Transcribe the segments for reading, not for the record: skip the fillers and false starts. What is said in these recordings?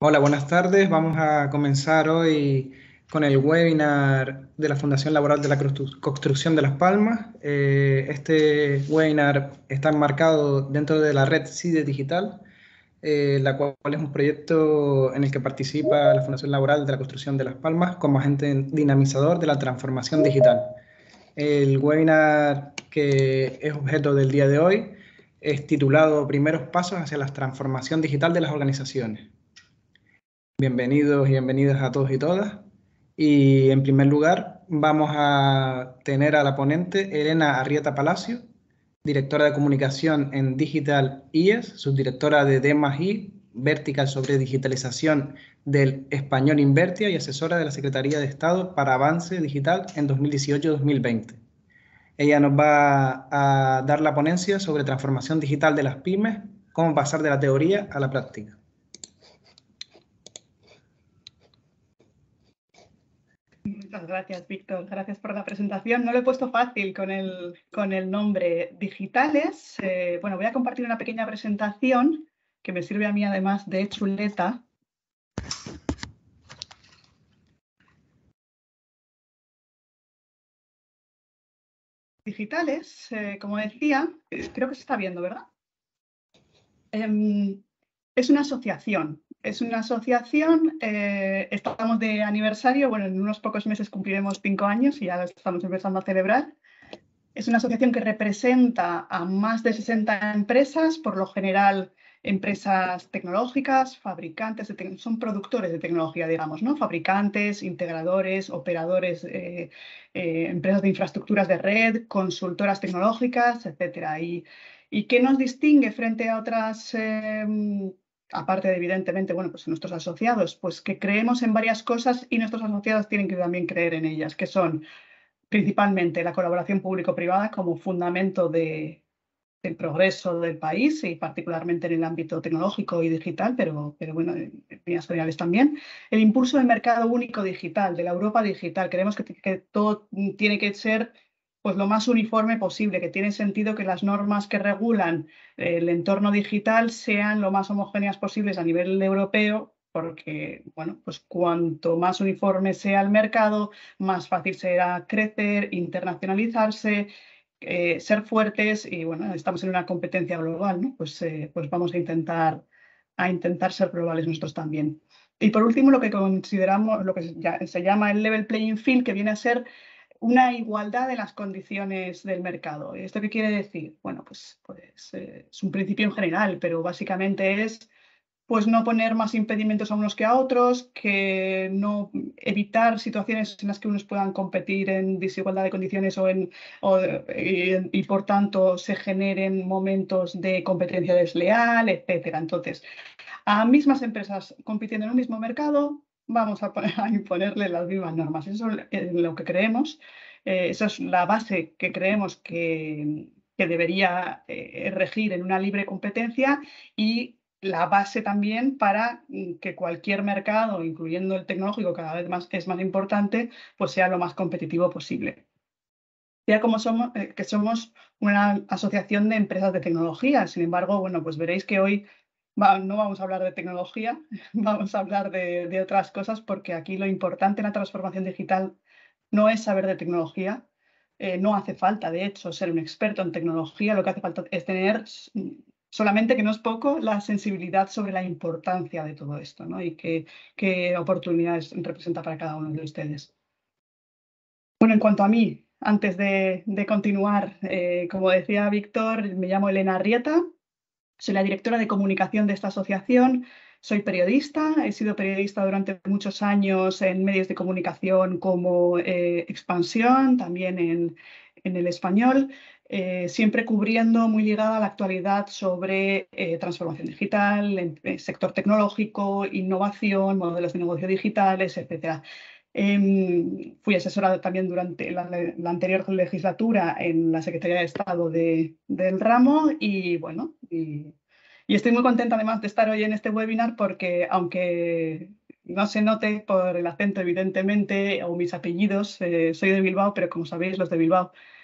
Hola, buenas tardes. Vamos a comenzar hoy con el webinar de la Fundación Laboral de la Construcción de Las Palmas. Este webinar está enmarcado dentro de la red CIDE Digital, la cual es un proyecto en el que participa la Fundación Laboral de la Construcción de Las Palmas como agente dinamizador de la transformación digital. El webinar que es objeto del día de hoy es titulado Primeros pasos hacia la transformación digital de las organizaciones. Bienvenidos y bienvenidas a todos y todas. Y en primer lugar vamos a tener a la ponente Elena Arrieta Palacio, directora de comunicación en Digital IES, subdirectora de D+I, Vertical sobre digitalización del Español Invertia y asesora de la Secretaría de Estado para Avance Digital en 2018-2020. Ella nos va a dar la ponencia sobre transformación digital de las pymes, cómo pasar de la teoría a la práctica. Muchas gracias, Víctor. Gracias por la presentación. No lo he puesto fácil con el nombre Digitales. Bueno, voy a compartir una pequeña presentación que me sirve a mí además de chuleta. Digitales, como decía, creo que se está viendo, ¿verdad? Es una asociación. Estamos de aniversario, bueno, en unos pocos meses cumpliremos 5 años y ya lo estamos empezando a celebrar. Es una asociación que representa a más de 60 empresas, por lo general empresas tecnológicas, fabricantes, son productores de tecnología, digamos, ¿no? Fabricantes, integradores, operadores, empresas de infraestructuras de red, consultoras tecnológicas, etcétera. ¿Y qué nos distingue frente a otras, aparte de, evidentemente, bueno, pues nuestros asociados? Pues que creemos en varias cosas y nuestros asociados tienen que también creer en ellas, que son principalmente la colaboración público-privada como fundamento del progreso del país y particularmente en el ámbito tecnológico y digital, pero bueno, en líneas generales también. El impulso del mercado único digital, de la Europa digital. Creemos que todo tiene que ser pues, lo más uniforme posible, que tiene sentido que las normas que regulan el entorno digital sean lo más homogéneas posibles a nivel europeo, porque, bueno, pues cuanto más uniforme sea el mercado, más fácil será crecer, internacionalizarse, ser fuertes y, bueno, estamos en una competencia global, ¿no? Pues vamos a intentar ser globales nosotros también. Y por último, lo que consideramos, lo que se llama el level playing field, que viene a ser una igualdad de las condiciones del mercado. ¿Esto qué quiere decir? Bueno, pues es un principio en general, pero básicamente es pues no poner más impedimentos a unos que a otros, que no evitar situaciones en las que unos puedan competir en desigualdad de condiciones y por tanto se generen momentos de competencia desleal, etcétera. Entonces, a mismas empresas compitiendo en un mismo mercado, vamos a imponerle las mismas normas. Eso es lo que creemos. Esa es la base que creemos que debería regir en una libre competencia y la base también para que cualquier mercado, incluyendo el tecnológico, cada vez más es más importante, pues sea lo más competitivo posible. Ya como somos una asociación de empresas de tecnología, sin embargo, bueno, pues veréis que hoy no vamos a hablar de tecnología, vamos a hablar de otras cosas, porque aquí lo importante en la transformación digital no es saber de tecnología, no hace falta, de hecho, ser un experto en tecnología, lo que hace falta es tener solamente, que no es poco, la sensibilidad sobre la importancia de todo esto, ¿no? Y qué oportunidades representa para cada uno de ustedes. Bueno, en cuanto a mí, antes de continuar, como decía Víctor, me llamo Elena Arrieta, soy la directora de comunicación de esta asociación, soy periodista, he sido periodista durante muchos años en medios de comunicación como Expansión, también en El Español, siempre cubriendo, muy ligada a la actualidad sobre transformación digital, sector tecnológico, innovación, modelos de negocio digitales, etcétera. Fui asesora también durante la anterior legislatura en la Secretaría de Estado del ramo y, bueno, y estoy muy contenta además de estar hoy en este webinar porque, aunque no se note por el acento, evidentemente, o mis apellidos, soy de Bilbao, pero como sabéis, los de Bilbao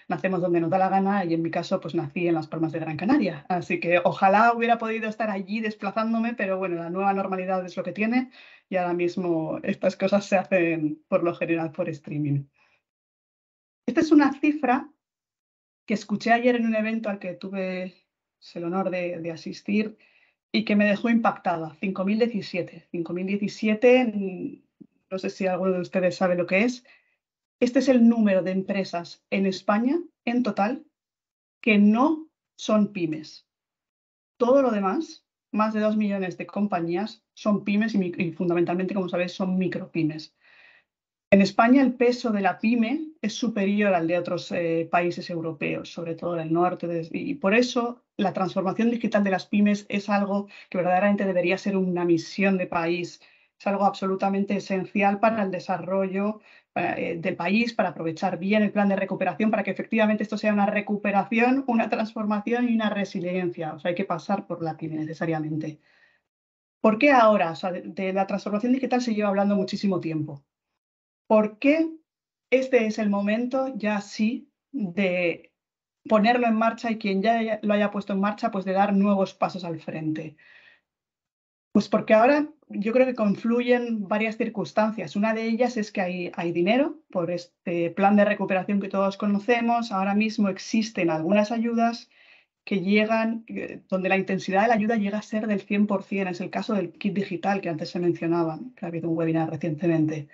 nacemos donde nos da la gana y en mi caso pues nací en Las Palmas de Gran Canaria. Así que ojalá hubiera podido estar allí desplazándome, pero bueno, la nueva normalidad es lo que tiene y ahora mismo estas cosas se hacen por lo general por streaming. Esta es una cifra que escuché ayer en un evento al que tuve el honor de asistir y que me dejó impactada. 5.017. 5.017, no sé si alguno de ustedes sabe lo que es. Este es el número de empresas en España, en total, que no son pymes. Todo lo demás, más de 2 millones de compañías, son pymes y fundamentalmente, como sabéis, son micropymes. En España el peso de la pyme es superior al de otros países europeos, sobre todo del norte, y por eso la transformación digital de las pymes es algo que verdaderamente debería ser una misión de país, es algo absolutamente esencial para el desarrollo del país, para aprovechar bien el plan de recuperación, para que efectivamente esto sea una recuperación, una transformación y una resiliencia. O sea, hay que pasar por la pyme necesariamente. ¿Por qué ahora? O sea, de la transformación digital se lleva hablando muchísimo tiempo. ¿Por qué este es el momento ya sí de ponerlo en marcha y quien ya lo haya puesto en marcha, pues de dar nuevos pasos al frente? Pues porque ahora yo creo que confluyen varias circunstancias. Una de ellas es que hay dinero por este plan de recuperación que todos conocemos. Ahora mismo existen algunas ayudas que llegan, donde la intensidad de la ayuda llega a ser del 100%. Es el caso del kit digital que antes se mencionaba, que ha habido un webinar recientemente.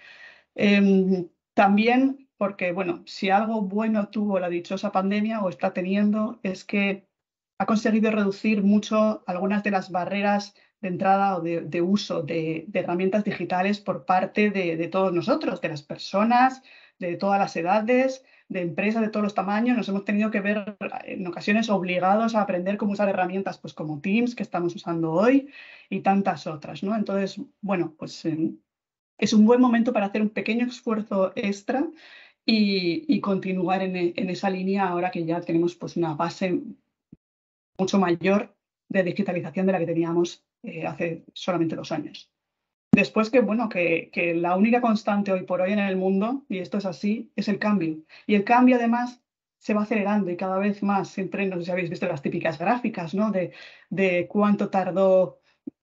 También porque, bueno, si algo bueno tuvo la dichosa pandemia o está teniendo es que ha conseguido reducir mucho algunas de las barreras de entrada o de uso de herramientas digitales por parte de todos nosotros, de las personas, de todas las edades, de empresas de todos los tamaños. Nos hemos tenido que ver en ocasiones obligados a aprender cómo usar herramientas pues, como Teams, que estamos usando hoy, y tantas otras, ¿no? Entonces, bueno, pues es un buen momento para hacer un pequeño esfuerzo extra y continuar en esa línea ahora que ya tenemos pues, una base mucho mayor de digitalización de la que teníamos hace solamente 2 años. Después bueno, que la única constante hoy por hoy en el mundo, y esto es así, es el cambio. Y el cambio además se va acelerando y cada vez más. Siempre, no sé si habéis visto las típicas gráficas, ¿no? De cuánto tardó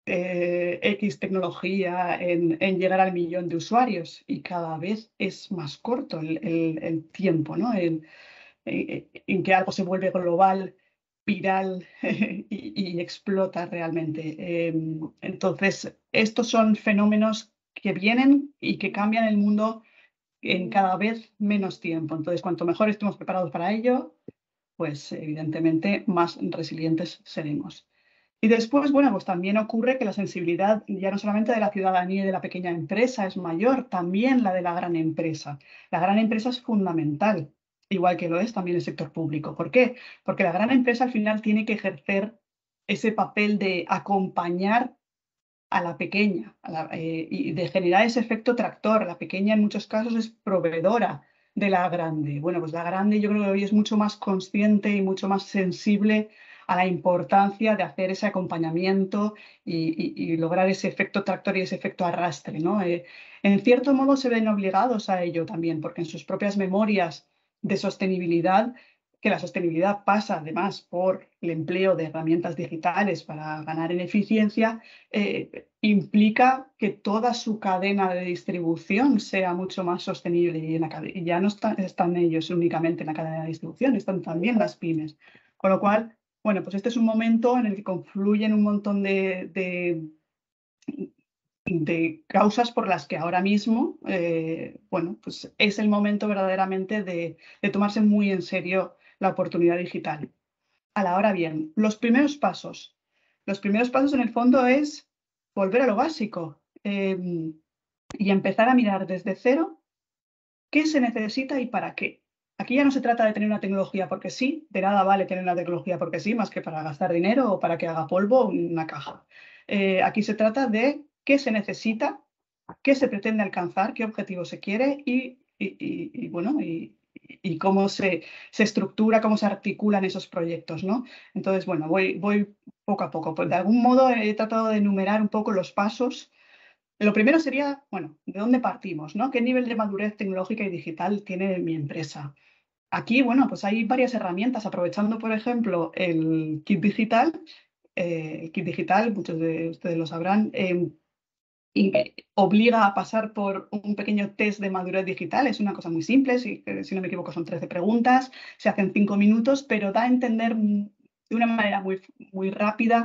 X tecnología en llegar al 1.000.000 de usuarios y cada vez es más corto el tiempo, ¿no? En que algo se vuelve global, viral y explota realmente. Entonces, estos son fenómenos que vienen y que cambian el mundo en cada vez menos tiempo. Entonces, cuanto mejor estemos preparados para ello, pues evidentemente más resilientes seremos. Y después, bueno, pues también ocurre que la sensibilidad ya no solamente de la ciudadanía y de la pequeña empresa es mayor, también la de la gran empresa. La gran empresa es fundamental, igual que lo es también el sector público. ¿Por qué? Porque la gran empresa al final tiene que ejercer ese papel de acompañar a la pequeña y de generar ese efecto tractor. La pequeña en muchos casos es proveedora de la grande. Bueno, pues la grande yo creo que hoy es mucho más consciente y mucho más sensible a la importancia de hacer ese acompañamiento y lograr ese efecto tractor y ese efecto arrastre, ¿no? En cierto modo se ven obligados a ello también, porque en sus propias memorias de sostenibilidad, que la sostenibilidad pasa además por el empleo de herramientas digitales para ganar en eficiencia, implica que toda su cadena de distribución sea mucho más sostenible y ya no están ellos únicamente en la cadena de distribución, están también las pymes. Con lo cual, bueno, pues este es un momento en el que confluyen un montón de causas por las que ahora mismo, bueno, pues es el momento verdaderamente de tomarse muy en serio la oportunidad digital. Ahora bien, los primeros pasos. Los primeros pasos en el fondo es volver a lo básico y empezar a mirar desde cero qué se necesita y para qué. Aquí ya no se trata de tener una tecnología porque sí, de nada vale tener una tecnología porque sí, más que para gastar dinero o para que haga polvo una caja. Aquí se trata de qué se necesita, qué se pretende alcanzar, qué objetivo se quiere y bueno, y cómo se estructura, cómo se articulan esos proyectos, ¿no? Entonces, bueno, voy poco a poco. Pues de algún modo he tratado de enumerar un poco los pasos. Lo primero sería, bueno, ¿de dónde partimos, no? ¿Qué nivel de madurez tecnológica y digital tiene mi empresa? Aquí, bueno, pues hay varias herramientas, aprovechando, por ejemplo, el kit digital. El kit digital, muchos de ustedes lo sabrán, y obliga a pasar por un pequeño test de madurez digital. Es una cosa muy simple, si no me equivoco son 13 preguntas, se hacen 5 minutos, pero da a entender de una manera muy rápida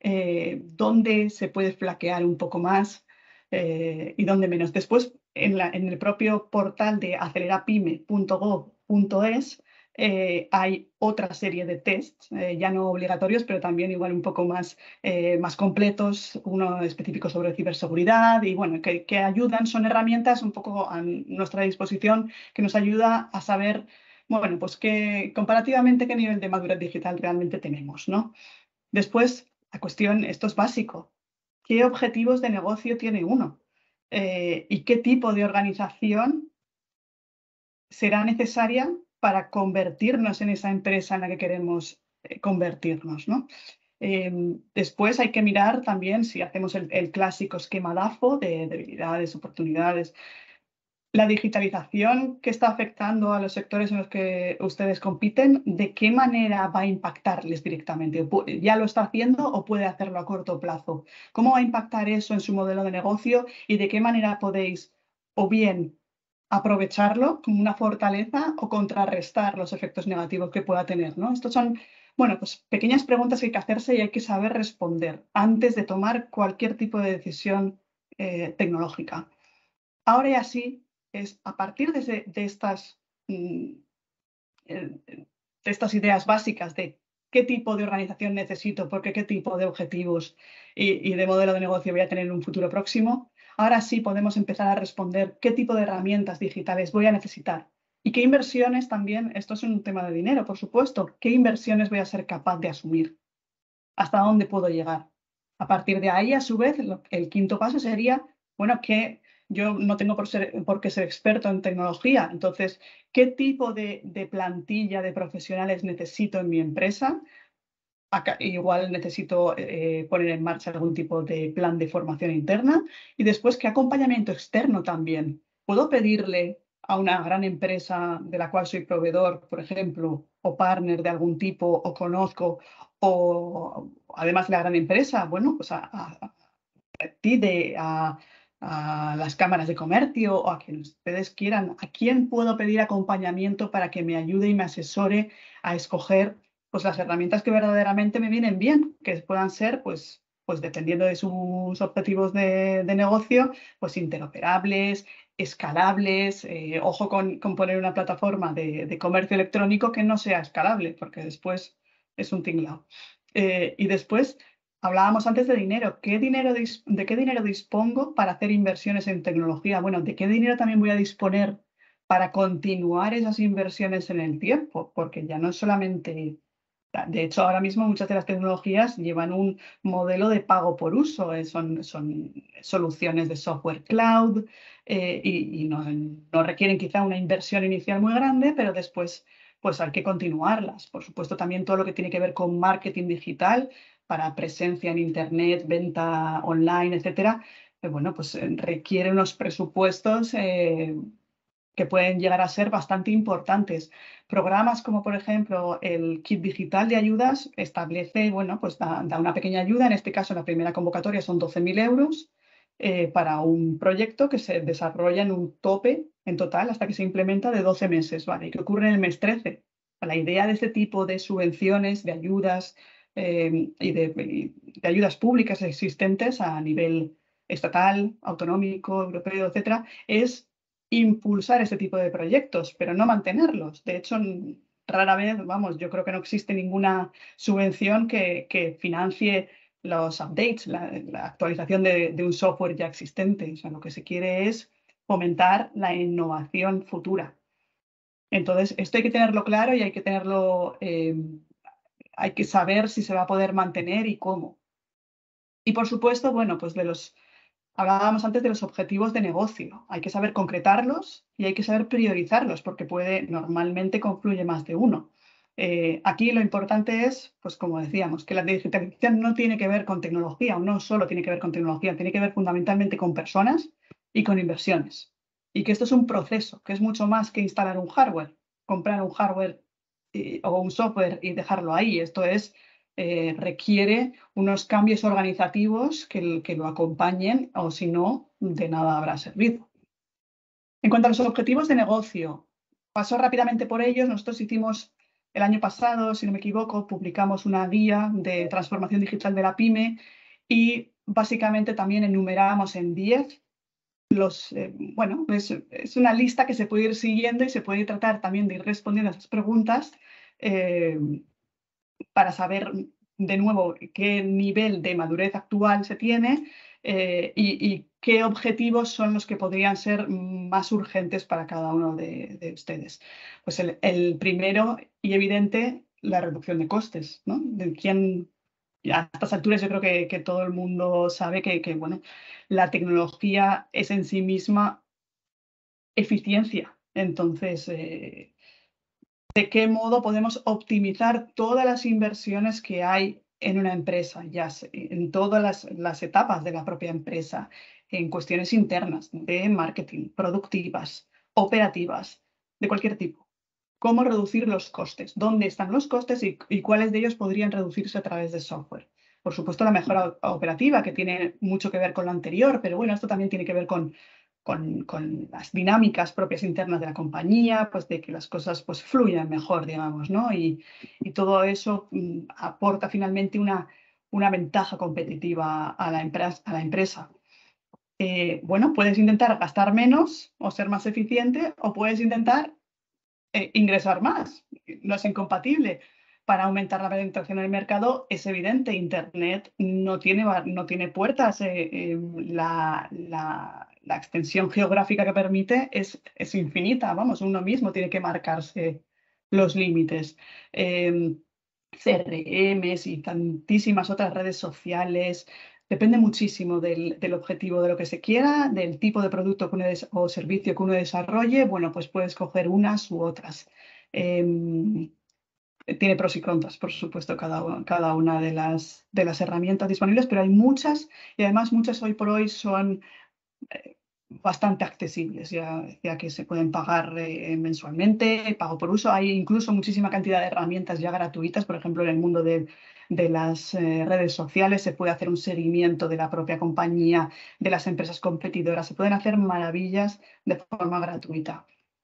dónde se puede flaquear un poco más y dónde menos. Después, en el propio portal de acelerapyme.gov.es hay otra serie de tests, ya no obligatorios, pero también igual un poco más completos, uno específico sobre ciberseguridad y bueno, que ayudan, son herramientas un poco a nuestra disposición que nos ayuda a saber, bueno, pues comparativamente qué nivel de madurez digital realmente tenemos, ¿no? Después, la cuestión, esto es básico, ¿qué objetivos de negocio tiene uno? ¿Y qué tipo de organización será necesaria para convertirnos en esa empresa en la que queremos convertirnos, ¿no? Después hay que mirar también si hacemos el clásico esquema DAFO de debilidades, oportunidades. La digitalización que está afectando a los sectores en los que ustedes compiten, ¿de qué manera va a impactarles directamente? ¿Ya lo está haciendo o puede hacerlo a corto plazo? ¿Cómo va a impactar eso en su modelo de negocio y de qué manera podéis o bien aprovecharlo como una fortaleza o contrarrestar los efectos negativos que pueda tener, ¿no? Estos son, bueno, pues pequeñas preguntas que hay que hacerse y hay que saber responder antes de tomar cualquier tipo de decisión tecnológica. Ahora ya sí, es a partir mm, de estas ideas básicas de qué tipo de organización necesito, porque qué tipo de objetivos y de modelo de negocio voy a tener en un futuro próximo, ahora sí podemos empezar a responder qué tipo de herramientas digitales voy a necesitar y qué inversiones también, esto es un tema de dinero, por supuesto, qué inversiones voy a ser capaz de asumir, hasta dónde puedo llegar. A partir de ahí, a su vez, el quinto paso sería, bueno, que yo no tengo por qué ser experto en tecnología, entonces, ¿qué tipo de plantilla de profesionales necesito en mi empresa? Acá, igual necesito poner en marcha algún tipo de plan de formación interna y después, ¿qué acompañamiento externo también? ¿Puedo pedirle a una gran empresa de la cual soy proveedor, por ejemplo, o partner de algún tipo, o conozco, o además de la gran empresa, bueno, pues TIDE, a las cámaras de comercio o a quien ustedes quieran, ¿a quién puedo pedir acompañamiento para que me ayude y me asesore a escoger pues, las herramientas que verdaderamente me vienen bien, que puedan ser, pues dependiendo de sus objetivos de negocio, pues interoperables, escalables, ojo con poner una plataforma de comercio electrónico que no sea escalable, porque después es un tinglao. Y después hablábamos antes de dinero. ¿De qué dinero dispongo para hacer inversiones en tecnología? Bueno, ¿de qué dinero también voy a disponer para continuar esas inversiones en el tiempo? Porque ya no es solamente... De hecho, ahora mismo muchas de las tecnologías llevan un modelo de pago por uso. Son soluciones de software cloud y no requieren quizá una inversión inicial muy grande, pero después pues hay que continuarlas. Por supuesto, también todo lo que tiene que ver con marketing digital para presencia en Internet, venta online, etcétera, bueno, pues requiere unos presupuestos que pueden llegar a ser bastante importantes. Programas como, por ejemplo, el Kit Digital de Ayudas establece, bueno, pues da una pequeña ayuda. En este caso, la primera convocatoria son 12.000 euros para un proyecto que se desarrolla en un tope en total hasta que se implementa de 12 meses, ¿vale? ¿Y qué ocurre en el mes 13? La idea de este tipo de subvenciones, de ayudas y de ayudas públicas existentes a nivel estatal, autonómico, europeo, etcétera, es impulsar este tipo de proyectos, pero no mantenerlos. De hecho, rara vez, vamos, yo creo que no existe ninguna subvención que financie los updates, la actualización de un software ya existente. O sea, lo que se quiere es fomentar la innovación futura. Entonces, esto hay que tenerlo claro y hay que tenerlo, hay que saber si se va a poder mantener y cómo. Y por supuesto, bueno, pues hablábamos antes de los objetivos de negocio. Hay que saber concretarlos y hay que saber priorizarlos porque normalmente confluye más de uno. Aquí lo importante es, pues como decíamos, que la digitalización no tiene que ver con tecnología o no solo tiene que ver con tecnología, tiene que ver fundamentalmente con personas y con inversiones. Y que esto es un proceso, que es mucho más que instalar un hardware. comprar un hardware o un software y dejarlo ahí. Esto requiere unos cambios organizativos que lo acompañen, o si no, de nada habrá servido. En cuanto a los objetivos de negocio, paso rápidamente por ellos. Nosotros hicimos el año pasado, si no me equivoco, publicamos una guía de transformación digital de la pyme y básicamente también enumeramos en 10 bueno, es una lista que se puede ir siguiendo y se puede tratar también de ir respondiendo a esas preguntas para saber de nuevo qué nivel de madurez actual se tiene y qué objetivos son los que podrían ser más urgentes para cada uno de ustedes. Pues el primero y evidente, la reducción de costes, ¿no? A estas alturas yo creo que todo el mundo sabe que bueno, la tecnología es en sí misma eficiencia. Entonces, ¿de qué modo podemos optimizar todas las inversiones que hay en una empresa, ya en todas las etapas de la propia empresa, en cuestiones internas, de marketing, productivas, operativas, de cualquier tipo? ¿Cómo reducir los costes? ¿Dónde están los costes y cuáles de ellos podrían reducirse a través de software? Por supuesto, la mejora operativa, que tiene mucho que ver con lo anterior, pero bueno, esto también tiene que ver con las dinámicas propias internas de la compañía, pues de que las cosas pues fluyan mejor, digamos, ¿no? Y todo eso aporta finalmente una ventaja competitiva a la empresa. Bueno, puedes intentar gastar menos o ser más eficiente, o puedes intentar ingresar más. No es incompatible. Para aumentar la penetración en el mercado es evidente, Internet no tiene puertas. La extensión geográfica que permite es infinita. Vamos, uno mismo tiene que marcarse los límites. CRMs y tantísimas otras redes sociales. Depende muchísimo del objetivo de lo que se quiera, del tipo de producto o servicio que uno desarrolle. Bueno, pues puedes coger unas u otras. Tiene pros y contras, por supuesto, cada una de las herramientas disponibles, pero hay muchas y además muchas hoy por hoy son bastante accesibles, ya que se pueden pagar mensualmente, pago por uso. Hay incluso muchísima cantidad de herramientas ya gratuitas. Por ejemplo, en el mundo de las redes sociales se puede hacer un seguimiento de la propia compañía, de las empresas competidoras. Se pueden hacer maravillas de forma gratuita.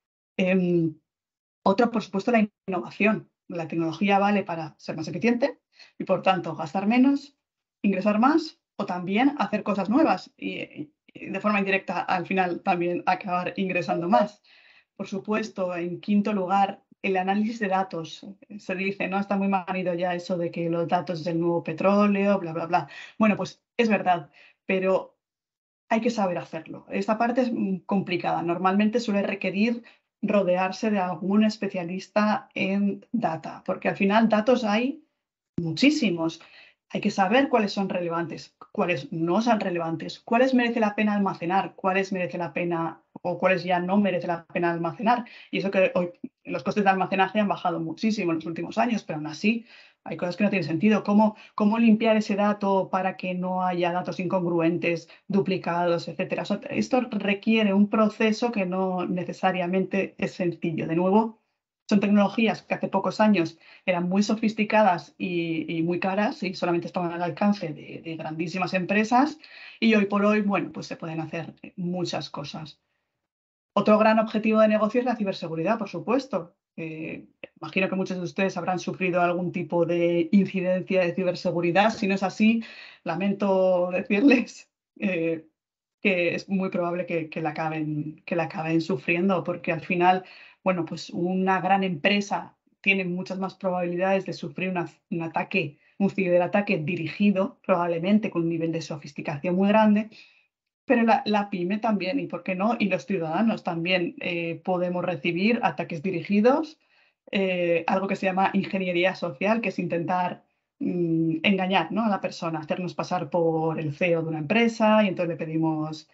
Otro, por supuesto, la innovación. La tecnología vale para ser más eficiente y, por tanto, gastar menos, ingresar más o también hacer cosas nuevas y de forma indirecta, al final, también acabar ingresando más. Por supuesto, en quinto lugar, el análisis de datos. Se dice, ¿no? Está muy manido ya eso de que los datos es el nuevo petróleo, bla, bla, bla. Bueno, pues es verdad, pero hay que saber hacerlo. Esta parte es complicada. Normalmente suele requerir rodearse de algún especialista en data, porque al final datos hay muchísimos. Hay que saber cuáles son relevantes, cuáles no son relevantes, cuáles merece la pena almacenar, cuáles merece la pena o cuáles ya no merece la pena almacenar. Y eso que hoy los costes de almacenaje han bajado muchísimo en los últimos años, pero aún así hay cosas que no tienen sentido. ¿Cómo limpiar ese dato para que no haya datos incongruentes, duplicados, etcétera? Esto requiere un proceso que no necesariamente es sencillo. De nuevo, son tecnologías que hace pocos años eran muy sofisticadas y muy caras y solamente estaban al alcance de grandísimas empresas, y hoy por hoy, bueno, pues se pueden hacer muchas cosas. Otro gran objetivo de negocio es la ciberseguridad, por supuesto. Imagino que muchos de ustedes habrán sufrido algún tipo de incidencia de ciberseguridad. Si no es así, lamento decirles que es muy probable que la acaben sufriendo, porque al final, bueno, pues una gran empresa tiene muchas más probabilidades de sufrir un ataque, un ciberataque dirigido, probablemente con un nivel de sofisticación muy grande, pero la pyme también, y por qué no, y los ciudadanos también podemos recibir ataques dirigidos, algo que se llama ingeniería social, que es intentar engañar, ¿no?, a la persona, hacernos pasar por el CEO de una empresa y entonces le pedimos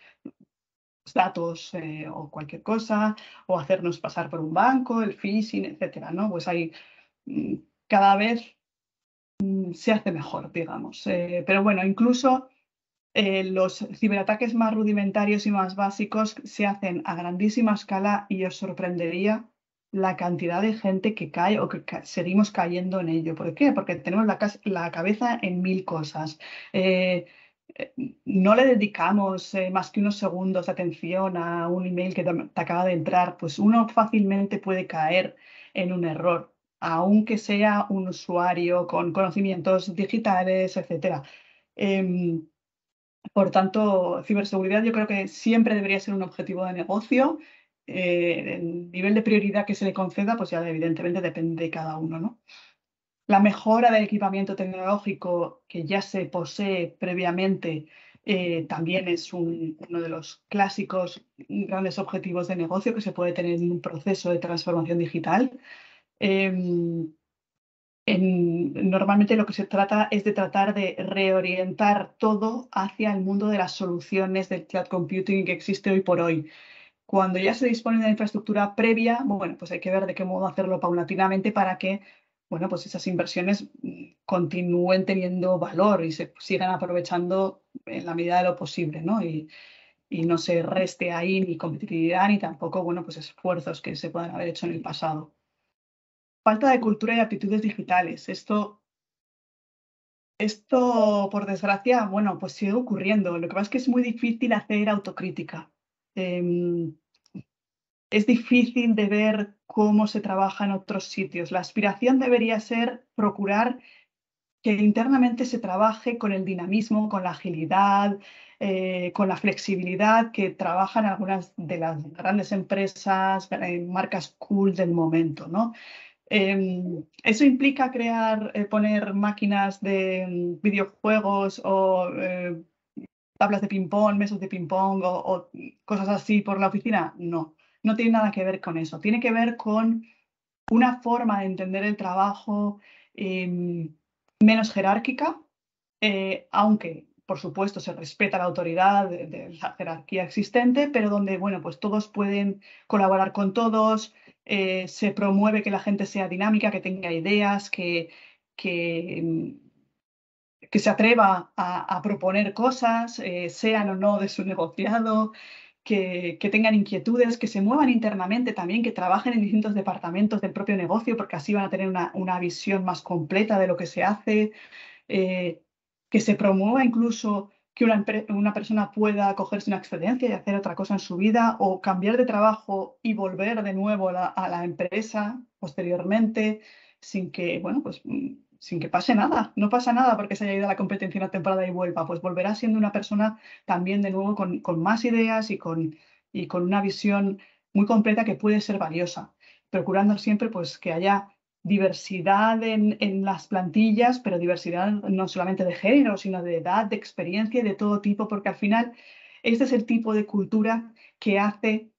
datos o cualquier cosa, o hacernos pasar por un banco, el phishing, etcétera, ¿no? Pues ahí cada vez se hace mejor, digamos. Pero bueno, incluso los ciberataques más rudimentarios y más básicos se hacen a grandísima escala y os sorprendería la cantidad de gente que cae o que seguimos cayendo en ello. ¿Por qué? Porque tenemos la cabeza en mil cosas. Eh, no le dedicamos más que unos segundos de atención a un email que te acaba de entrar, pues uno fácilmente puede caer en un error, aunque sea un usuario con conocimientos digitales, etcétera. Por tanto, ciberseguridad yo creo que siempre debería ser un objetivo de negocio. El nivel de prioridad que se le conceda, pues ya evidentemente depende de cada uno, ¿no? La mejora del equipamiento tecnológico que ya se posee previamente también es uno de los clásicos grandes objetivos de negocio que se puede tener en un proceso de transformación digital. Em, Normalmente lo que se trata es de tratar de reorientar todo hacia el mundo de las soluciones del cloud computing que existe hoy por hoy. Cuando ya se dispone de la infraestructura previa, bueno, pues hay que ver de qué modo hacerlo paulatinamente para que, bueno, pues esas inversiones continúen teniendo valor y se sigan aprovechando en la medida de lo posible, ¿no? Y no se reste ahí ni competitividad ni tampoco, bueno, pues esfuerzos que se puedan haber hecho en el pasado. Falta de cultura y aptitudes digitales. Esto, por desgracia, bueno, pues sigue ocurriendo. Lo que pasa es que es muy difícil hacer autocrítica. Em, es difícil de ver cómo se trabaja en otros sitios. La aspiración debería ser procurar que internamente se trabaje con el dinamismo, con la agilidad, con la flexibilidad que trabajan algunas de las grandes empresas, marcas cool del momento, ¿no? Eso implica poner máquinas de videojuegos o tablas de ping-pong, mesas de ping-pong o cosas así por la oficina. No, no tiene nada que ver con eso. Tiene que ver con una forma de entender el trabajo menos jerárquica, aunque por supuesto se respeta la autoridad de la jerarquía existente, pero donde, bueno, pues todos pueden colaborar con todos, se promueve que la gente sea dinámica, que tenga ideas, que, que se atreva a proponer cosas, sean o no de su negociado, que tengan inquietudes, que se muevan internamente también, que trabajen en distintos departamentos del propio negocio, porque así van a tener una visión más completa de lo que se hace, eh, que se promueva incluso que una persona pueda cogerse una excedencia y hacer otra cosa en su vida o cambiar de trabajo y volver de nuevo a la empresa posteriormente sin que, bueno, pues sin que pase nada. No pasa nada porque se haya ido a la competencia una temporada y vuelva, pues volverá siendo una persona también de nuevo con más ideas y con una visión muy completa que puede ser valiosa, procurando siempre pues que haya diversidad en las plantillas, pero diversidad no solamente de género, sino de edad, de experiencia y de todo tipo, porque al final este es el tipo de cultura que hace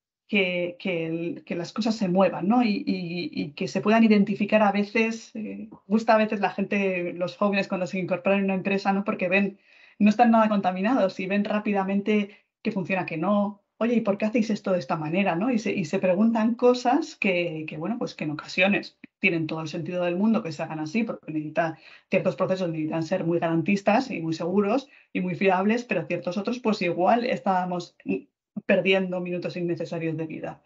que las cosas se muevan, ¿no? Y que se puedan identificar a veces, gusta a veces la gente, los jóvenes cuando se incorporan en una empresa, ¿no? Porque ven, no están nada contaminados y ven rápidamente que funciona, que no. Oye, ¿y por qué hacéis esto de esta manera, no? Y se preguntan cosas bueno, pues que en ocasiones tienen todo el sentido del mundo que se hagan así, porque ciertos procesos necesitan ser muy garantistas y muy seguros y muy fiables, pero ciertos otros, pues igual estábamos perdiendo minutos innecesarios de vida.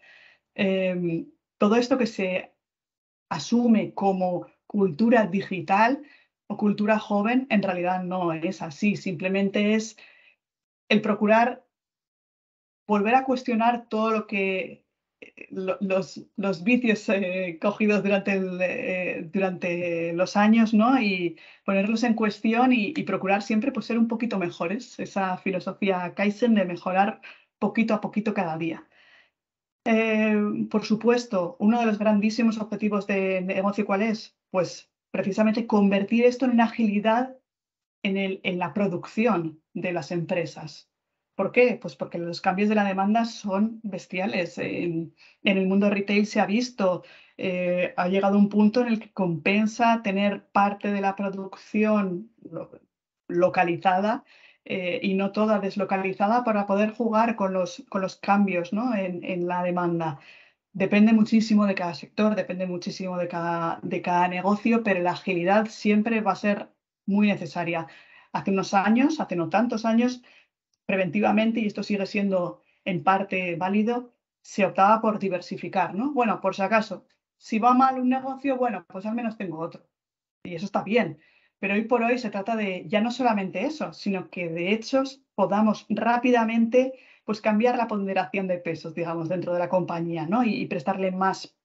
Todo esto que se asume como cultura digital o cultura joven, en realidad no es así, simplemente es el procurar volver a cuestionar todo lo que los vicios cogidos durante los años, ¿no? Y ponerlos en cuestión y procurar siempre pues, ser un poquito mejores. Esa filosofía Kaizen de mejorar poquito a poquito cada día. Por supuesto, uno de los grandísimos objetivos de negocio, ¿cuál es? Pues precisamente convertir esto en una agilidad en la producción de las empresas. ¿Por qué? Pues porque los cambios de la demanda son bestiales. En el mundo retail se ha visto, ha llegado un punto en el que compensa tener parte de la producción localizada y no toda deslocalizada para poder jugar con los cambios, ¿no? en la demanda. Depende muchísimo de cada sector, depende muchísimo de cada negocio, pero la agilidad siempre va a ser muy necesaria. Hace unos años, hace no tantos años, preventivamente, y esto sigue siendo en parte válido, se optaba por diversificar, ¿no? Bueno, por si acaso, Si va mal un negocio, bueno, pues al menos tengo otro. Y eso está bien. Pero hoy por hoy se trata de ya no solamente eso, sino que de hecho podamos rápidamente pues cambiar la ponderación de pesos, digamos, dentro de la compañía, ¿no? Y prestarle más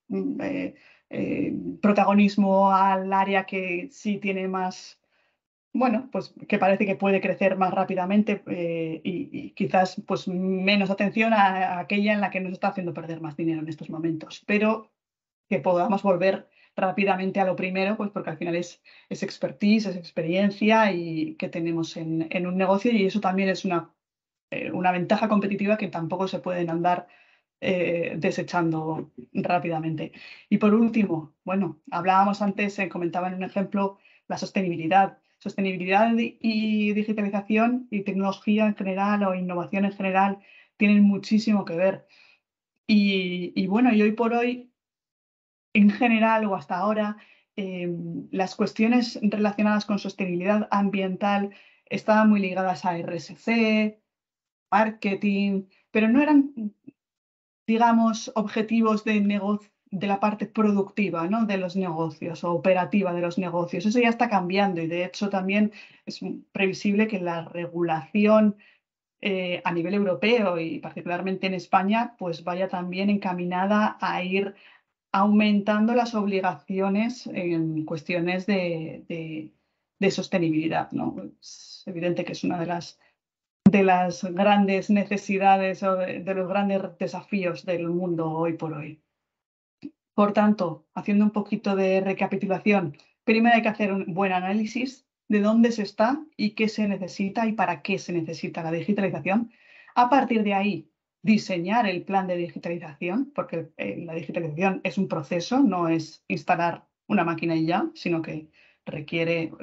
protagonismo al área que sí tiene más, bueno, pues que parece que puede crecer más rápidamente y quizás pues menos atención a aquella en la que nos está haciendo perder más dinero en estos momentos. Pero que podamos volver rápidamente a lo primero, pues porque al final es expertise, es experiencia y que tenemos en un negocio y eso también es una ventaja competitiva que tampoco se pueden andar desechando rápidamente. Y por último, bueno, hablábamos antes, comentaba en un ejemplo, la sostenibilidad. Sostenibilidad y digitalización y tecnología en general o innovación en general tienen muchísimo que ver. Y bueno, y hoy por hoy en general o hasta ahora, las cuestiones relacionadas con sostenibilidad ambiental estaban muy ligadas a RSC, marketing, pero no eran, digamos, objetivos de la parte productiva, ¿no? De los negocios o operativa de los negocios. Eso ya está cambiando y de hecho también es previsible que la regulación a nivel europeo y particularmente en España, pues vaya también encaminada a ir aumentando las obligaciones en cuestiones de sostenibilidad, ¿no? Es evidente que es una de las grandes necesidades o de los grandes desafíos del mundo hoy por hoy. Por tanto, haciendo un poquito de recapitulación, primero hay que hacer un buen análisis de dónde se está y qué se necesita y para qué se necesita la digitalización. A partir de ahí, diseñar el plan de digitalización, porque la digitalización es un proceso, no es instalar una máquina y ya, sino que requiere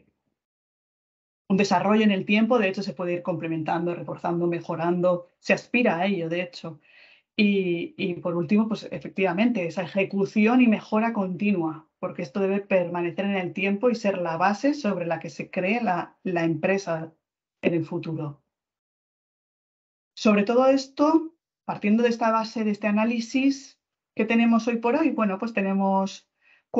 un desarrollo en el tiempo. De hecho, se puede ir complementando, reforzando, mejorando, se aspira a ello, de hecho. Y por último, pues efectivamente, esa ejecución y mejora continua, porque esto debe permanecer en el tiempo y ser la base sobre la que se cree la empresa en el futuro. Sobre todo esto, partiendo de esta base, de este análisis que tenemos hoy por hoy, bueno, pues tenemos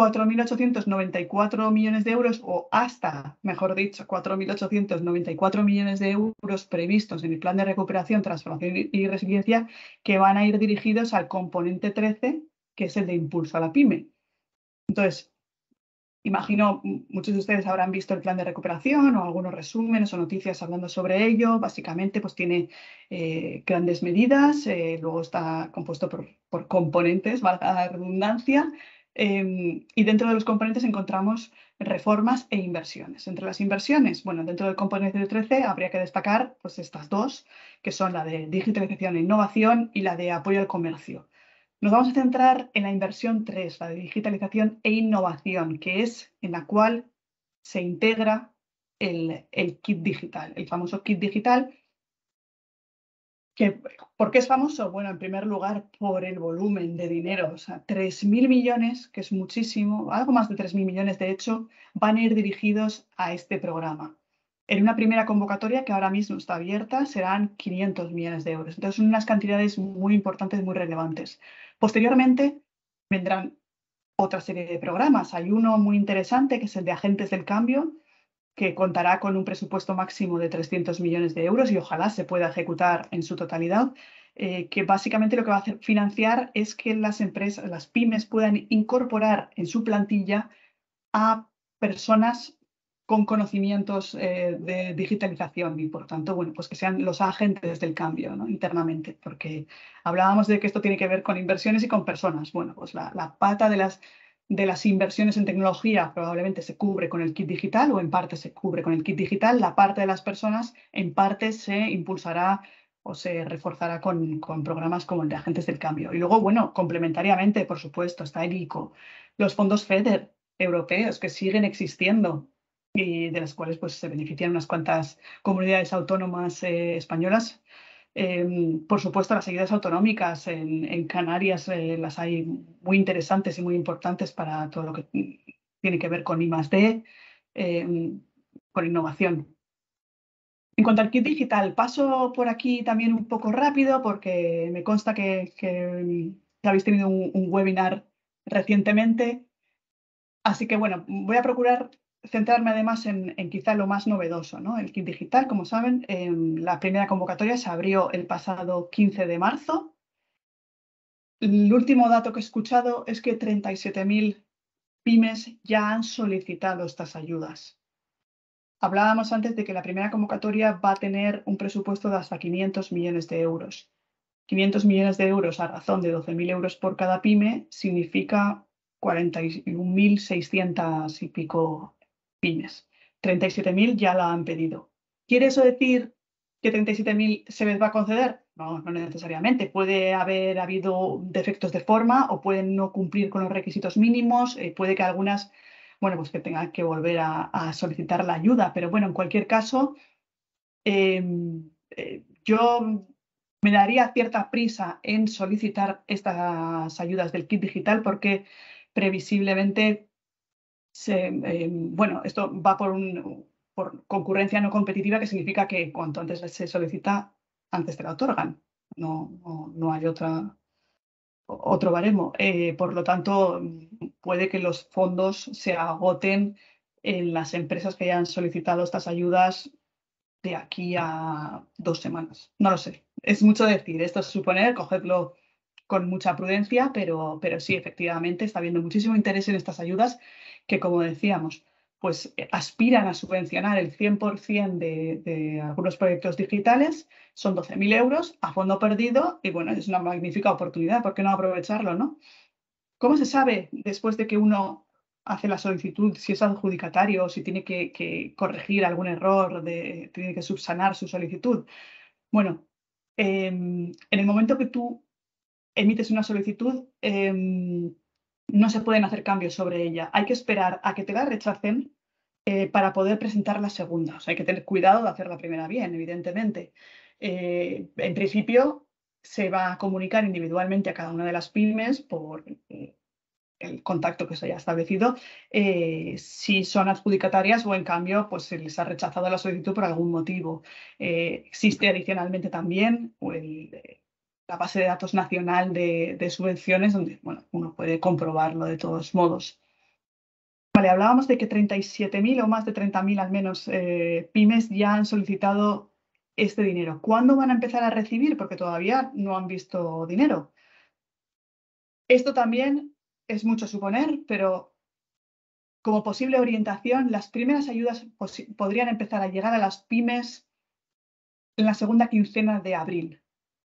4.894 millones de euros o hasta, mejor dicho, 4.894 millones de euros previstos en el plan de recuperación, transformación y resiliencia que van a ir dirigidos al componente 13, que es el de impulso a la pyme. Entonces, imagino, muchos de ustedes habrán visto el plan de recuperación o algunos resúmenes o noticias hablando sobre ello. Básicamente, pues tiene grandes medidas, luego está compuesto por componentes, valga la redundancia, y dentro de los componentes encontramos reformas e inversiones. Entre las inversiones, bueno, dentro del componente 13 habría que destacar pues estas dos, que son la de digitalización e innovación y la de apoyo al comercio. Nos vamos a centrar en la inversión 3, la de digitalización e innovación, que es en la cual se integra el kit digital, el famoso kit digital. ¿Por qué es famoso? Bueno, en primer lugar, por el volumen de dinero. O sea, 3.000 millones, que es muchísimo, algo más de 3.000 millones, de hecho, van a ir dirigidos a este programa. En una primera convocatoria que ahora mismo está abierta serán 500 millones de euros. Entonces, son unas cantidades muy importantes, muy relevantes. Posteriormente, vendrán otra serie de programas. Hay uno muy interesante, que es el de Agentes del Cambio, que contará con un presupuesto máximo de 300 millones de euros y ojalá se pueda ejecutar en su totalidad, que básicamente lo que va a hacer financiar es que las empresas, las pymes puedan incorporar en su plantilla a personas con conocimientos de digitalización y por tanto, bueno, pues que sean los agentes del cambio, ¿no? Internamente, porque hablábamos de que esto tiene que ver con inversiones y con personas. Bueno, pues la pata de las inversiones en tecnología probablemente se cubre con el kit digital o en parte se cubre con el kit digital. La parte de las personas en parte se impulsará o se reforzará con programas como el de agentes del cambio. Y luego, bueno, complementariamente, por supuesto, está el ICO, los fondos FEDER europeos que siguen existiendo y de las cuales pues, se benefician unas cuantas comunidades autónomas españolas. Por supuesto, las ayudas autonómicas en Canarias las hay muy interesantes y muy importantes para todo lo que tiene que ver con I+D, con innovación. En cuanto al kit digital, paso por aquí también un poco rápido porque me consta que habéis tenido un webinar recientemente. Así que, bueno, voy a procurar centrarme además en quizá lo más novedoso, ¿no? El kit digital, como saben, la primera convocatoria se abrió el pasado 15 de marzo. El último dato que he escuchado es que 37.000 pymes ya han solicitado estas ayudas. Hablábamos antes de que la primera convocatoria va a tener un presupuesto de hasta 500 millones de euros. 500 millones de euros a razón de 12.000 euros por cada pyme significa 41.600 y pico pymes. 37.000 ya la han pedido. ¿Quiere eso decir que 37.000 se les va a conceder? No, no necesariamente. Puede haber habido defectos de forma o pueden no cumplir con los requisitos mínimos. Puede que algunas, bueno, pues que tengan que volver a solicitar la ayuda. Pero bueno, en cualquier caso, yo me daría cierta prisa en solicitar estas ayudas del kit digital porque previsiblemente bueno, esto va por concurrencia no competitiva, que significa que cuanto antes se solicita, antes te la otorgan. No hay otro baremo. Por lo tanto, puede que los fondos se agoten en las empresas que hayan solicitado estas ayudas de aquí a 2 semanas. No lo sé. Es mucho decir. Esto es suponer, cogedlo con mucha prudencia, pero sí, efectivamente, está habiendo muchísimo interés en estas ayudas que, como decíamos, pues aspiran a subvencionar el 100% de algunos proyectos digitales. Son 12.000 euros a fondo perdido y, bueno, es una magnífica oportunidad. ¿Por qué no aprovecharlo, no? ¿Cómo se sabe después de que uno hace la solicitud, si es adjudicatario o si tiene que corregir algún error, tiene que subsanar su solicitud? Bueno, en el momento que tú emites una solicitud, no se pueden hacer cambios sobre ella. Hay que esperar a que te la rechacen para poder presentar la segunda. O sea, hay que tener cuidado de hacer la primera bien, evidentemente. En principio, se va a comunicar individualmente a cada una de las pymes por el contacto que se haya establecido, si son adjudicatarias o en cambio pues se les ha rechazado la solicitud por algún motivo. Existe adicionalmente también la base de datos nacional de subvenciones donde, bueno, uno puede comprobarlo de todos modos. Vale, hablábamos de que 37.000 o más de 30.000 al menos pymes ya han solicitado este dinero. ¿Cuándo van a empezar a recibir? Porque todavía no han visto dinero. Esto también es mucho suponer, pero como posible orientación, las primeras ayudas podrían empezar a llegar a las pymes en la segunda quincena de abril.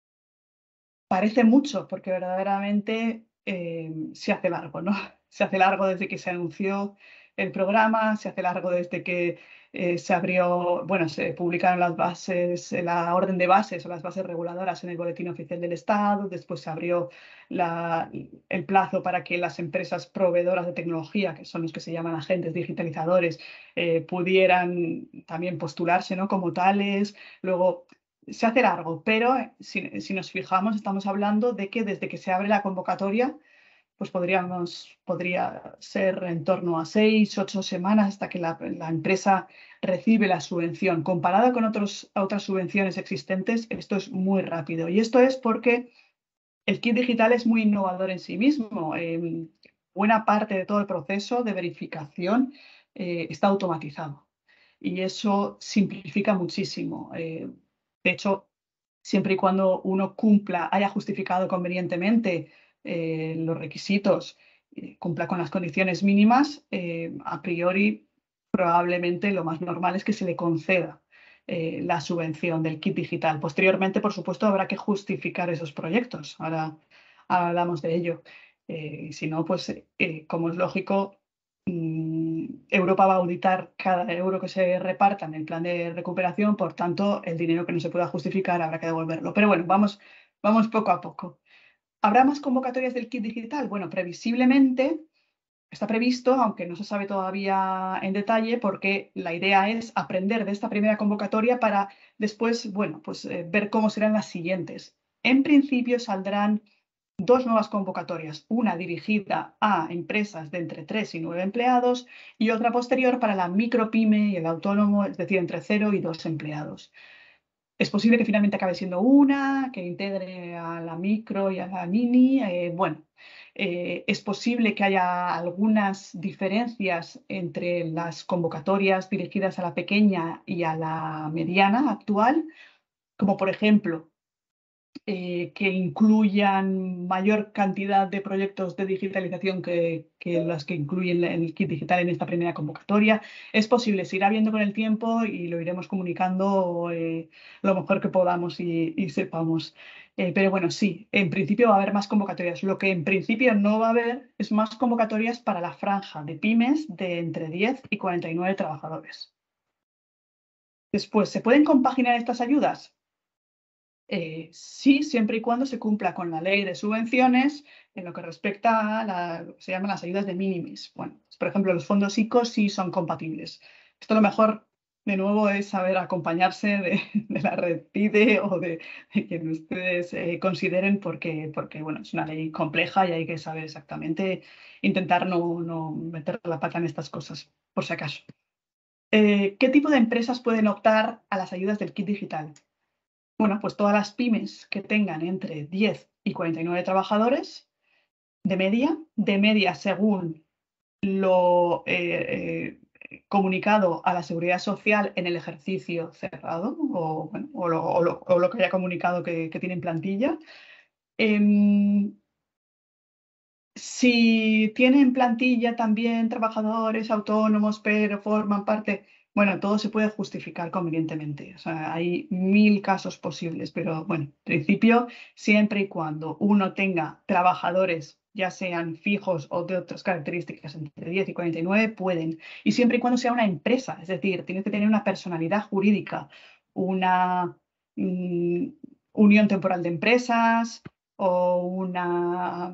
Parece mucho porque verdaderamente se hace largo, ¿no? Se hace largo desde que se anunció el programa, se hace largo desde que se abrió, bueno, se publicaron las bases, la orden de bases o las bases reguladoras en el Boletín Oficial del Estado, después se abrió el plazo para que las empresas proveedoras de tecnología, que son los que se llaman agentes digitalizadores, pudieran también postularse, ¿no?, como tales. Luego se hace largo, pero si nos fijamos, estamos hablando de que desde que se abre la convocatoria, pues podría ser en torno a 6, 8 semanas hasta que la empresa recibe la subvención. Comparado con otras subvenciones existentes, esto es muy rápido. Y esto es porque el kit digital es muy innovador en sí mismo. Buena parte de todo el proceso de verificación está automatizado. Y eso simplifica muchísimo. De hecho, siempre y cuando uno haya justificado convenientemente los requisitos, cumpla con las condiciones mínimas, a priori probablemente lo más normal es que se le conceda la subvención del kit digital. Posteriormente, por supuesto, habrá que justificar esos proyectos. Ahora hablamos de ello. Si no, pues como es lógico, Europa va a auditar cada euro que se reparta en el plan de recuperación, por tanto, el dinero que no se pueda justificar habrá que devolverlo. Pero bueno, vamos poco a poco. ¿Habrá más convocatorias del kit digital? Bueno, previsiblemente está previsto, aunque no se sabe todavía en detalle, porque la idea es aprender de esta primera convocatoria para después, bueno, pues ver cómo serán las siguientes. En principio saldrán 2 nuevas convocatorias, una dirigida a empresas de entre 3 y 9 empleados y otra posterior para la micropyme y el autónomo, es decir, entre 0 y 2 empleados. Es posible que finalmente acabe siendo una, que integre a la micro y a la mini. Bueno, Es posible que haya algunas diferencias entre las convocatorias dirigidas a la pequeña y a la mediana actual, como por ejemplo, que incluyan mayor cantidad de proyectos de digitalización que las que incluyen el kit digital en esta primera convocatoria. Es posible, se irá viendo con el tiempo y lo iremos comunicando lo mejor que podamos y sepamos. Pero bueno, sí, en principio va a haber más convocatorias. Lo que en principio no va a haber es más convocatorias para la franja de pymes de entre 10 y 49 trabajadores. Después, ¿se pueden compaginar estas ayudas? Sí, siempre y cuando se cumpla con la ley de subvenciones en lo que respecta a se llaman las ayudas de minimis. Bueno, pues, por ejemplo, los fondos ICO sí son compatibles. Esto lo mejor, de nuevo, es saber acompañarse de la red PIDE o de quien ustedes consideren porque, bueno, es una ley compleja y hay que saber exactamente, intentar no meter la pata en estas cosas, por si acaso. ¿Qué tipo de empresas pueden optar a las ayudas del kit digital? Bueno, pues todas las pymes que tengan entre 10 y 49 trabajadores de media según lo comunicado a la Seguridad Social en el ejercicio cerrado o, bueno, o lo que haya comunicado que tienen plantilla. Si tienen plantilla también trabajadores autónomos, pero forman parte, bueno, todo se puede justificar convenientemente. O sea, hay 1000 casos posibles, pero bueno, en principio, siempre y cuando uno tenga trabajadores, ya sean fijos o de otras características, entre 10 y 49, pueden. Y siempre y cuando sea una empresa, es decir, tiene que tener una personalidad jurídica, una unión temporal de empresas o una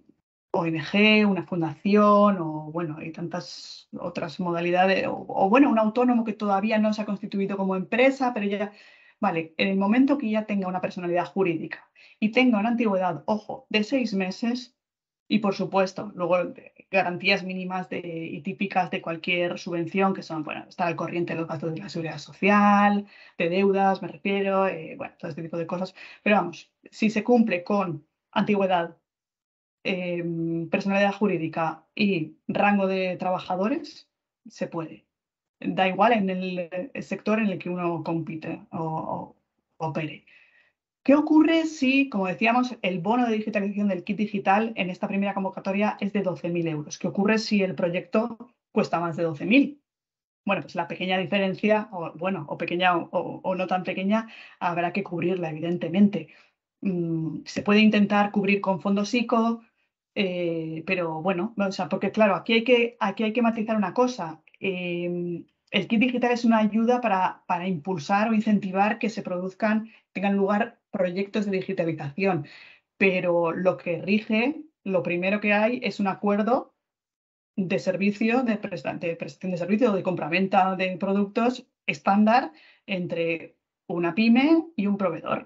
ONG, una fundación o, bueno, hay tantas otras modalidades, o bueno, un autónomo que todavía no se ha constituido como empresa, pero ya, vale, en el momento que ya tenga una personalidad jurídica y tenga una antigüedad, ojo, de 6 meses y, por supuesto, luego garantías mínimas y típicas de cualquier subvención, que son, bueno, estar al corriente de los gastos de la seguridad social, de deudas, me refiero, bueno, todo este tipo de cosas. Pero vamos, si se cumple con antigüedad, personalidad jurídica y rango de trabajadores, se puede. Da igual en el sector en el que uno compite o opere. ¿Qué ocurre si, como decíamos, el bono de digitalización del kit digital en esta primera convocatoria es de 12.000 euros? ¿Qué ocurre si el proyecto cuesta más de 12.000? Bueno, pues la pequeña diferencia, o pequeña o no tan pequeña, habrá que cubrirla, evidentemente. Se puede intentar cubrir con fondos ICO, pero bueno, o sea, porque claro, aquí hay que matizar una cosa. El kit digital es una ayuda para impulsar o incentivar que se tengan lugar proyectos de digitalización, pero lo que rige, lo primero que hay es un acuerdo de servicio, de prestación de servicio o de compraventa de productos estándar entre una pyme y un proveedor.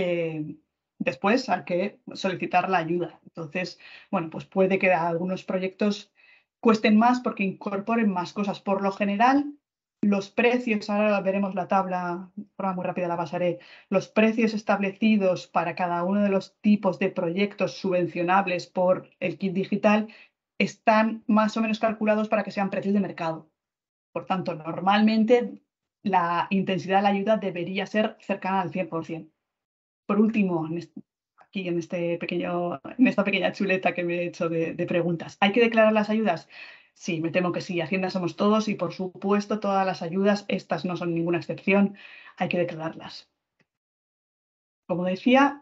Después hay que solicitar la ayuda. Entonces, bueno, pues puede que algunos proyectos cuesten más porque incorporen más cosas. Por lo general, los precios, ahora veremos la tabla, de forma muy rápida la pasaré, los precios establecidos para cada uno de los tipos de proyectos subvencionables por el kit digital están más o menos calculados para que sean precios de mercado. Por tanto, normalmente la intensidad de la ayuda debería ser cercana al 100%. Por último, aquí en esta pequeña chuleta que me he hecho de preguntas, ¿hay que declarar las ayudas? Sí, me temo que sí. Hacienda somos todos y, por supuesto, todas las ayudas, estas no son ninguna excepción, hay que declararlas. Como decía,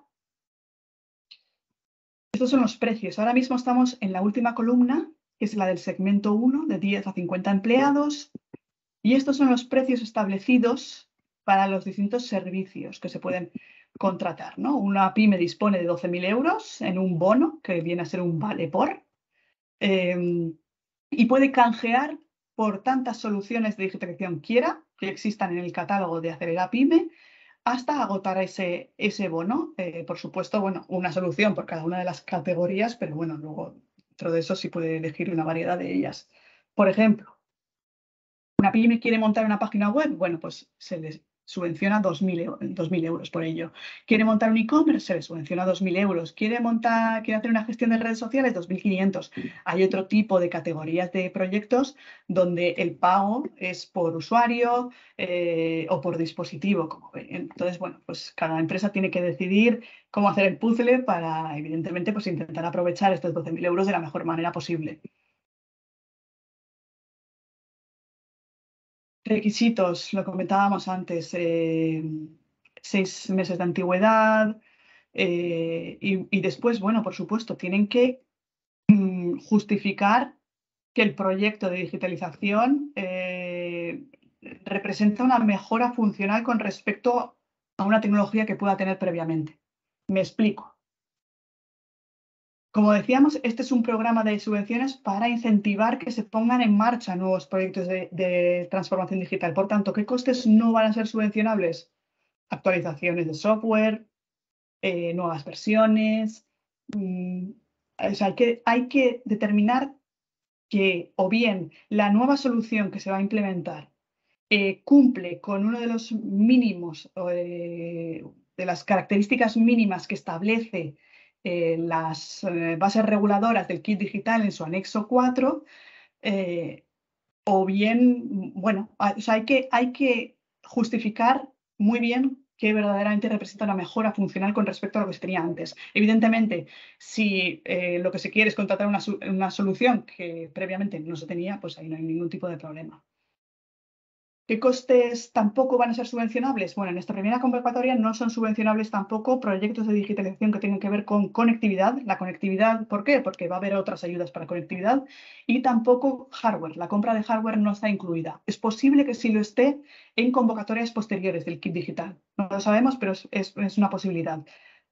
estos son los precios. Ahora mismo estamos en la última columna, que es la del segmento 1, de 10 a 50 empleados. Y estos son los precios establecidos para los distintos servicios que se pueden contratar, ¿no? Una pyme dispone de 12.000 euros en un bono, que viene a ser un vale por, y puede canjear por tantas soluciones de digitalización quiera que existan en el catálogo de Acelera Pyme, hasta agotar ese bono. Por supuesto, bueno, una solución por cada una de las categorías, pero bueno, luego dentro de eso sí puede elegir una variedad de ellas. Por ejemplo, una pyme quiere montar una página web, bueno, pues se les subvenciona 2.000 euros por ello. ¿Quiere montar un e-commerce? Se le subvenciona 2.000 euros. ¿Quiere hacer una gestión de redes sociales? 2.500. Hay otro tipo de categorías de proyectos donde el pago es por usuario o por dispositivo. Como ven. Entonces, bueno, pues cada empresa tiene que decidir cómo hacer el puzzle para, evidentemente, pues intentar aprovechar estos 12.000 euros de la mejor manera posible. Requisitos, lo comentábamos antes, 6 meses de antigüedad y después, bueno, por supuesto, tienen que justificar que el proyecto de digitalización representa una mejora funcional con respecto a una tecnología que pueda tener previamente. Me explico. Como decíamos, este es un programa de subvenciones para incentivar que se pongan en marcha nuevos proyectos de transformación digital. Por tanto, ¿qué costes no van a ser subvencionables? Actualizaciones de software, nuevas versiones. O sea, hay que determinar que o bien la nueva solución que se va a implementar cumple con uno de los mínimos, de las características mínimas que establece las bases reguladoras del kit digital en su anexo 4, o bien, bueno, o sea, hay que justificar muy bien que verdaderamente representa una mejora funcional con respecto a lo que se tenía antes. Evidentemente, si lo que se quiere es contratar una solución que previamente no se tenía, pues ahí no hay ningún tipo de problema. ¿Qué costes tampoco van a ser subvencionables? Bueno, en esta primera convocatoria no son subvencionables tampoco proyectos de digitalización que tengan que ver con conectividad. La conectividad, ¿por qué? Porque va a haber otras ayudas para conectividad y tampoco hardware. La compra de hardware no está incluida. Es posible que sí lo esté en convocatorias posteriores del kit digital. No lo sabemos, pero es una posibilidad.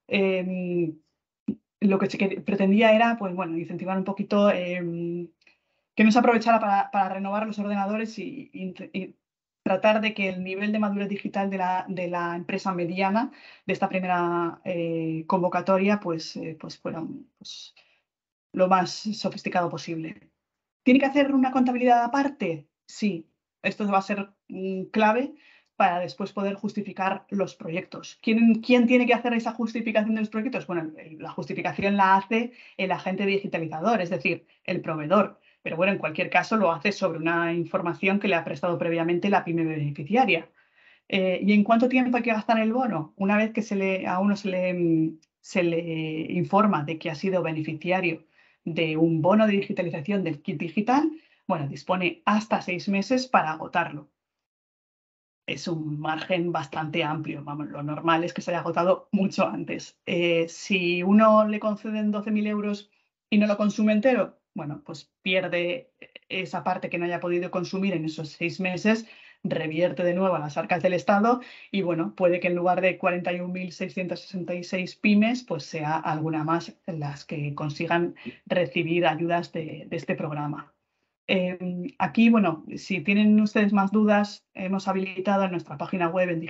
Lo que se pretendía era, pues bueno, incentivar un poquito que no se aprovechara para renovar los ordenadores y tratar de que el nivel de madurez digital de la empresa mediana de esta primera convocatoria pues fuera pues, lo más sofisticado posible. ¿Tiene que hacer una contabilidad aparte? Sí, esto va a ser clave para después poder justificar los proyectos. ¿Quién tiene que hacer esa justificación de los proyectos? Bueno, la justificación la hace el agente digitalizador, es decir, el proveedor. Pero bueno, en cualquier caso lo hace sobre una información que le ha prestado previamente la pyme beneficiaria. ¿Y en cuánto tiempo hay que gastar el bono? Una vez que a uno se le informa de que ha sido beneficiario de un bono de digitalización del kit digital, bueno, dispone hasta 6 meses para agotarlo. Es un margen bastante amplio. Vamos, lo normal es que se haya agotado mucho antes. Si uno le conceden 12.000 euros y no lo consume entero, bueno, pues pierde esa parte que no haya podido consumir en esos 6 meses, revierte de nuevo a las arcas del Estado y, bueno, puede que en lugar de 41.666 pymes, pues sea alguna más las que consigan recibir ayudas de este programa. Aquí, bueno, si tienen ustedes más dudas, hemos habilitado en nuestra página web en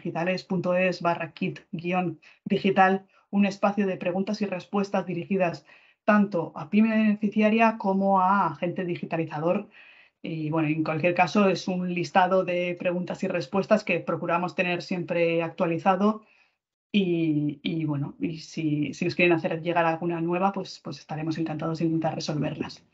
digitales.es/kit-digital un espacio de preguntas y respuestas dirigidas tanto a pyme beneficiaria como a agente digitalizador. Y bueno, en cualquier caso es un listado de preguntas y respuestas que procuramos tener siempre actualizado y bueno, y si nos quieren hacer llegar alguna nueva, pues estaremos encantados de intentar resolverlas.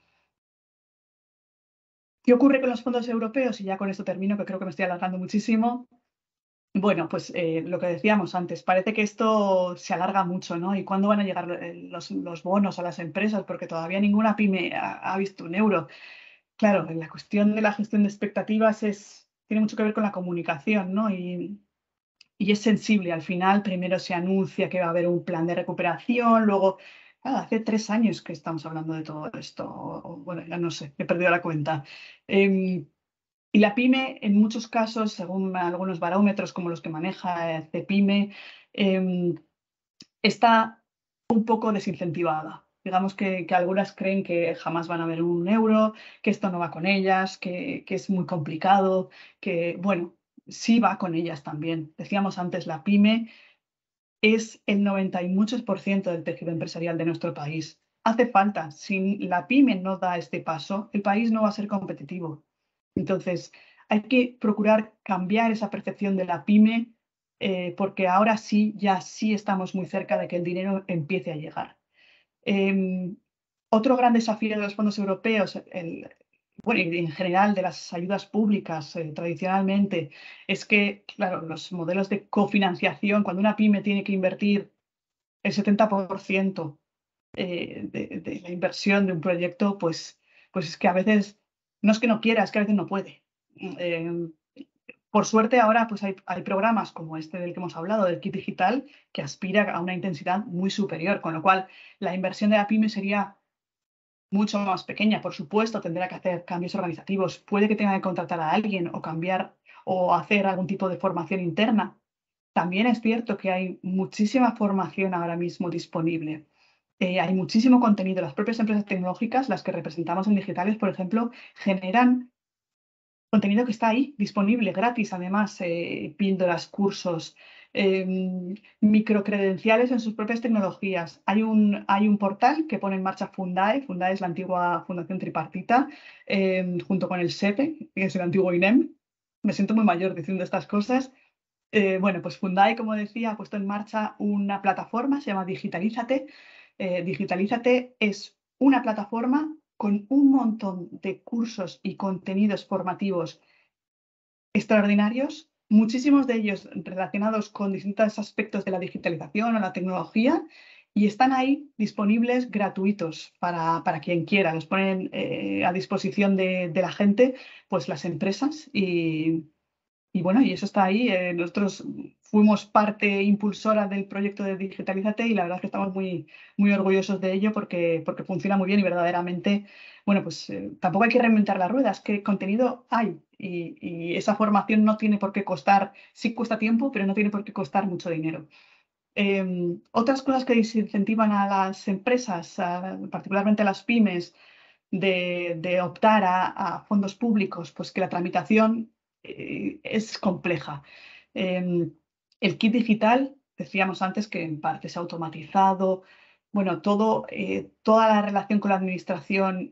¿Qué ocurre con los fondos europeos? Y ya con esto termino, que creo que me estoy alargando muchísimo. Bueno, pues lo que decíamos antes, parece que esto se alarga mucho, ¿no? ¿Y cuándo van a llegar los bonos a las empresas? Porque todavía ninguna pyme ha visto un euro. Claro, la cuestión de la gestión de expectativas tiene mucho que ver con la comunicación, ¿no? Y es sensible. Al final, primero se anuncia que va a haber un plan de recuperación, luego, hace 3 años que estamos hablando de todo esto, bueno, ya no sé, he perdido la cuenta. Y la pyme, en muchos casos, según algunos barómetros como los que maneja Cepyme, está un poco desincentivada. Digamos que algunas creen que jamás van a ver un euro, que esto no va con ellas, que es muy complicado, que, bueno, sí va con ellas también. Decíamos antes, la pyme es el 90 y muchos % del tejido empresarial de nuestro país. Hace falta. Si la pyme no da este paso, el país no va a ser competitivo. Entonces, hay que procurar cambiar esa percepción de la pyme porque ahora sí, ya sí estamos muy cerca de que el dinero empiece a llegar. Otro gran desafío de los fondos europeos, bueno, y en general de las ayudas públicas tradicionalmente, es que, claro, los modelos de cofinanciación, cuando una pyme tiene que invertir el 70% de la inversión de un proyecto, pues es que a veces, no es que no quiera, es que a veces no puede. Por suerte ahora pues hay programas como este del que hemos hablado, del kit digital, que aspira a una intensidad muy superior, con lo cual la inversión de la pyme sería mucho más pequeña. Por supuesto, tendrá que hacer cambios organizativos, puede que tenga que contratar a alguien o cambiar o hacer algún tipo de formación interna. También es cierto que hay muchísima formación ahora mismo disponible. Hay muchísimo contenido. Las propias empresas tecnológicas, las que representamos en Digitales, por ejemplo, generan contenido que está ahí, disponible, gratis, además, píldoras, cursos, microcredenciales en sus propias tecnologías. Hay un portal que pone en marcha Fundae. Fundae es la antigua Fundación Tripartita, junto con el SEPE, que es el antiguo INEM. Me siento muy mayor diciendo estas cosas. Bueno, pues Fundae, como decía, ha puesto en marcha una plataforma, se llama Digitalízate. Digitalízate es una plataforma con un montón de cursos y contenidos formativos extraordinarios, muchísimos de ellos relacionados con distintos aspectos de la digitalización o la tecnología, y están ahí disponibles gratuitos para quien quiera. Los ponen a disposición de la gente, pues las empresas, y bueno, y eso está ahí. Nosotros fuimos parte impulsora del proyecto de Digitalízate y la verdad es que estamos muy, muy orgullosos de ello porque funciona muy bien y verdaderamente, bueno, pues tampoco hay que reinventar las ruedas, que contenido hay y esa formación no tiene por qué costar, sí cuesta tiempo, pero no tiene por qué costar mucho dinero. Otras cosas que desincentivan a las empresas, particularmente a las pymes, de optar a fondos públicos, pues que la tramitación es compleja. El kit digital, decíamos antes que en parte se ha automatizado. Bueno, toda la relación con la administración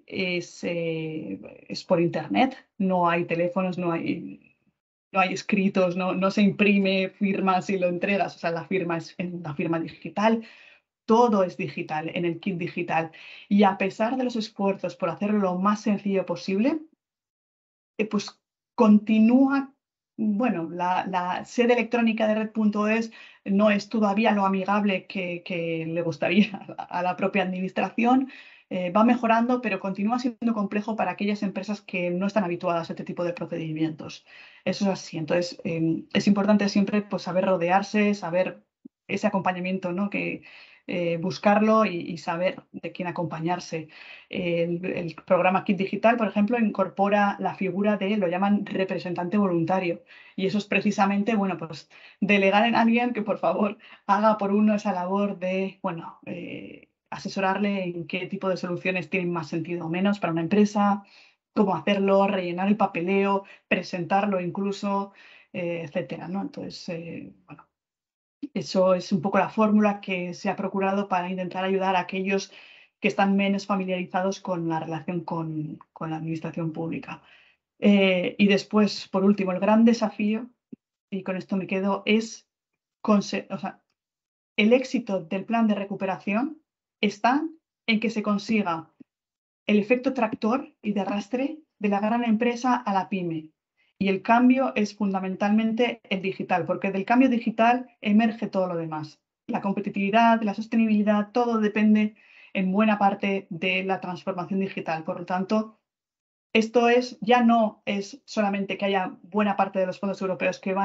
es por internet, no hay teléfonos, no hay escritos, no se imprime firmas y lo entregas, o sea, la firma es en la firma digital. Todo es digital en el kit digital. Y a pesar de los esfuerzos por hacerlo lo más sencillo posible, pues continúa, bueno, la sede electrónica de red.es no es todavía lo amigable que le gustaría a la propia administración. Va mejorando, pero continúa siendo complejo para aquellas empresas que no están habituadas a este tipo de procedimientos. Eso es así. Entonces, es importante siempre pues, saber rodearse, saber ese acompañamiento, ¿no? Buscarlo y saber de quién acompañarse. El programa Kit Digital, por ejemplo, incorpora la figura de, lo llaman representante voluntario. Y eso es precisamente, bueno, pues delegar en alguien que por favor haga por uno esa labor de, bueno, asesorarle en qué tipo de soluciones tienen más sentido o menos para una empresa, cómo hacerlo, rellenar el papeleo, presentarlo incluso, etcétera, ¿no? Entonces, bueno, eso es un poco la fórmula que se ha procurado para intentar ayudar a aquellos que están menos familiarizados con la relación con la administración pública. Y después, por último, el gran desafío, y con esto me quedo, es, o sea, el éxito del plan de recuperación está en que se consiga el efecto tractor y de arrastre de la gran empresa a la pyme. Y el cambio es fundamentalmente el digital, porque del cambio digital emerge todo lo demás. La competitividad, la sostenibilidad, todo depende en buena parte de la transformación digital. Por lo tanto, esto ya no es solamente que haya buena parte de los fondos europeos que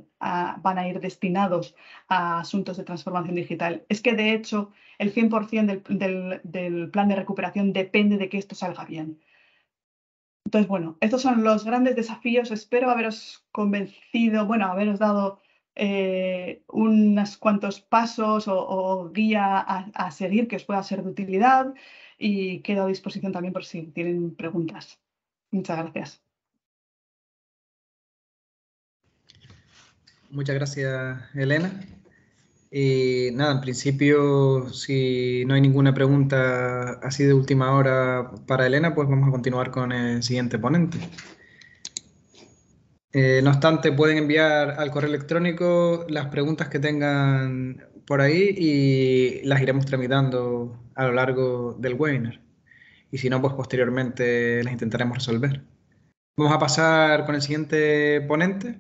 van a ir destinados a asuntos de transformación digital. Es que, de hecho, el 100% del plan de recuperación depende de que esto salga bien. Entonces, bueno, estos son los grandes desafíos. Espero haberos convencido, bueno, haberos dado unos cuantos pasos o guía a seguir que os pueda ser de utilidad y quedo a disposición también por si tienen preguntas. Muchas gracias. Muchas gracias, Elena. Y nada, en principio, si no hay ninguna pregunta así de última hora para Elena, pues vamos a continuar con el siguiente ponente. No obstante, pueden enviar al correo electrónico las preguntas que tengan por ahí y las iremos tramitando a lo largo del webinar. Y si no, pues posteriormente las intentaremos resolver. Vamos a pasar con el siguiente ponente,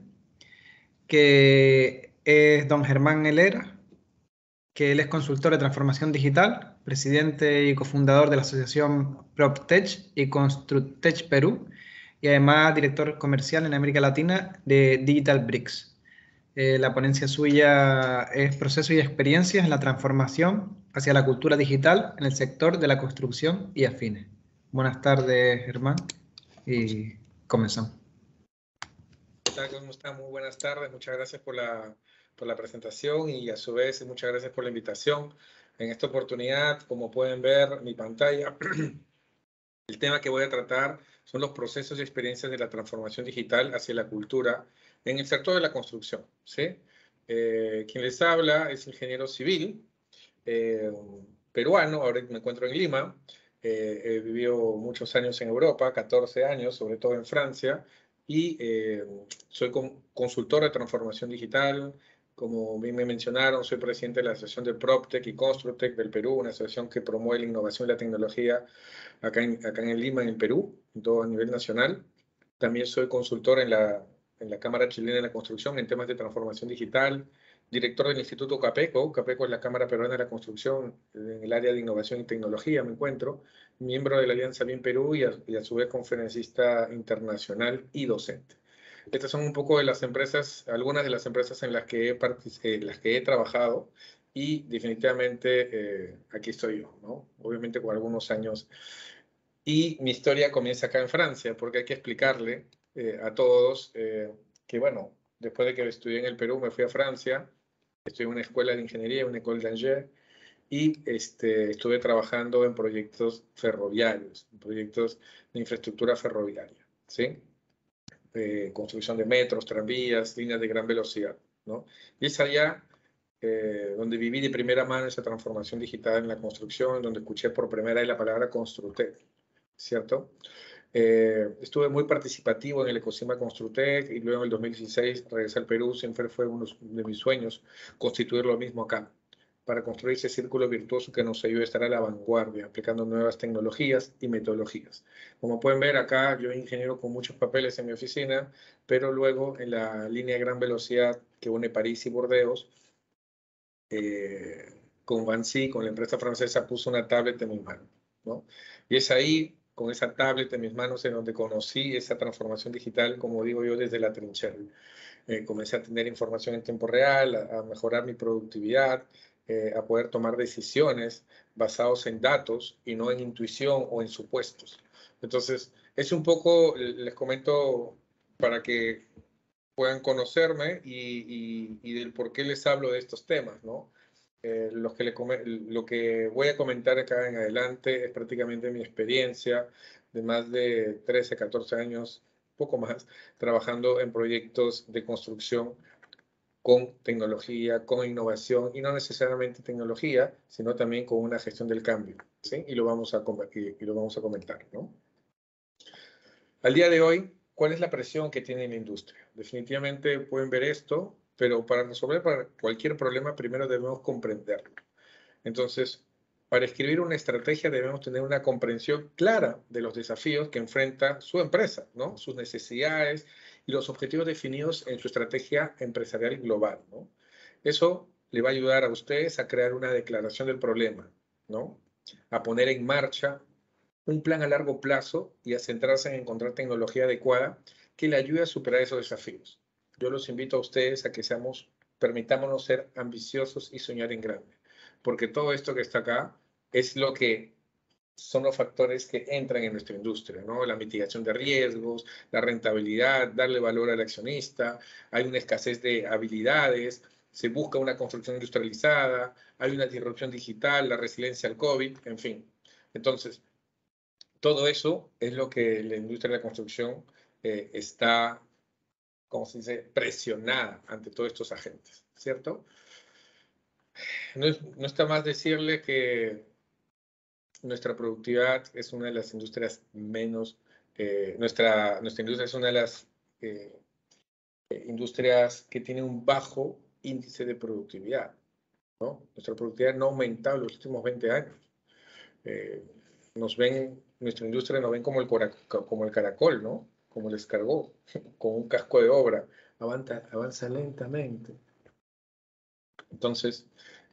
que es don Germán Helera, que él es consultor de transformación digital, presidente y cofundador de la asociación PropTech y Constructech Perú, y además director comercial en América Latina de Digital Bricks. La ponencia suya es procesos y experiencias en la transformación hacia la cultura digital en el sector de la construcción y afines. Buenas tardes, Germán, y comenzamos. ¿Qué tal? ¿Cómo están? Muy buenas tardes. Muchas gracias por la presentación y a su vez muchas gracias por la invitación. En esta oportunidad, como pueden ver mi pantalla, el tema que voy a tratar son los procesos y experiencias de la transformación digital hacia la cultura en el sector de la construcción, ¿sí? Quien les habla es ingeniero civil, peruano, ahora me encuentro en Lima. He vivido muchos años en Europa, 14 años, sobre todo en Francia, y soy consultor de transformación digital. Como bien me mencionaron, soy presidente de la Asociación de PropTech y Constructech del Perú, una asociación que promueve la innovación y la tecnología acá en Lima, en el Perú, todo a nivel nacional. También soy consultor en la Cámara Chilena de la Construcción en temas de transformación digital, director del Instituto Capeco. Capeco es la Cámara Peruana de la Construcción en el área de innovación y tecnología, me encuentro, miembro de la Alianza BIM Perú y a su vez conferencista internacional y docente. Estas son un poco de las empresas, algunas de las empresas en las que he trabajado y definitivamente aquí estoy yo, ¿no? Obviamente con algunos años. Y mi historia comienza acá en Francia, porque hay que explicarle a todos que, bueno, después de que estudié en el Perú, me fui a Francia, estudié en una escuela de ingeniería, una école d'ingénieur, y estuve trabajando en proyectos ferroviarios, en proyectos de infraestructura ferroviaria, ¿sí? Construcción de metros, tranvías, líneas de gran velocidad, ¿no? Y es allá donde viví de primera mano esa transformación digital en la construcción, donde escuché por primera vez la palabra Construtec, ¿cierto? Estuve muy participativo en el ecosistema Construtec y luego en el 2016 regresé al Perú. Siempre fue uno de mis sueños constituir lo mismo acá, para construir ese círculo virtuoso que nos ayude a estar a la vanguardia, aplicando nuevas tecnologías y metodologías. Como pueden ver acá, yo ingeniero con muchos papeles en mi oficina, pero luego en la línea de gran velocidad que une París y Burdeos, con Vinci, con la empresa francesa, puso una tablet en mi mano, ¿no? Y es ahí, con esa tablet en mis manos, en donde conocí esa transformación digital, como digo yo, desde la trinchera. Comencé a tener información en tiempo real, a mejorar mi productividad, a poder tomar decisiones basados en datos y no en intuición o en supuestos. Entonces, es un poco, les comento para que puedan conocerme y del por qué les hablo de estos temas, ¿no? Lo que voy a comentar acá en adelante es prácticamente mi experiencia de más de 13, 14 años, poco más, trabajando en proyectos de construcción con tecnología, con innovación, y no necesariamente tecnología, sino también con una gestión del cambio, ¿sí? Y lo vamos a comentar, ¿no? Al día de hoy, ¿cuál es la presión que tiene la industria? Definitivamente pueden ver esto, pero para resolver cualquier problema primero debemos comprenderlo. Entonces, para escribir una estrategia debemos tener una comprensión clara de los desafíos que enfrenta su empresa, ¿no? Sus necesidades y los objetivos definidos en su estrategia empresarial global, ¿no? Eso le va a ayudar a ustedes a crear una declaración del problema, ¿no? A poner en marcha un plan a largo plazo y a centrarse en encontrar tecnología adecuada que le ayude a superar esos desafíos. Yo los invito a ustedes a que permitámonos ser ambiciosos y soñar en grande, porque todo esto que está acá es lo que son los factores que entran en nuestra industria, ¿no? La mitigación de riesgos, la rentabilidad, darle valor al accionista, hay una escasez de habilidades, se busca una construcción industrializada, hay una disrupción digital, la resiliencia al COVID, en fin. Entonces, todo eso es lo que la industria de la construcción está, como se dice, presionada ante todos estos agentes, ¿cierto? No está más decirle que nuestra productividad es una de las industrias menos, nuestra industria es una de las industrias que tienen un bajo índice de productividad, ¿no? Nuestra productividad no ha aumentado en los últimos 20 años. Nuestra industria nos ven como el caracol, ¿no? Como el escargot, con un casco de obra. Avanza lentamente. Entonces,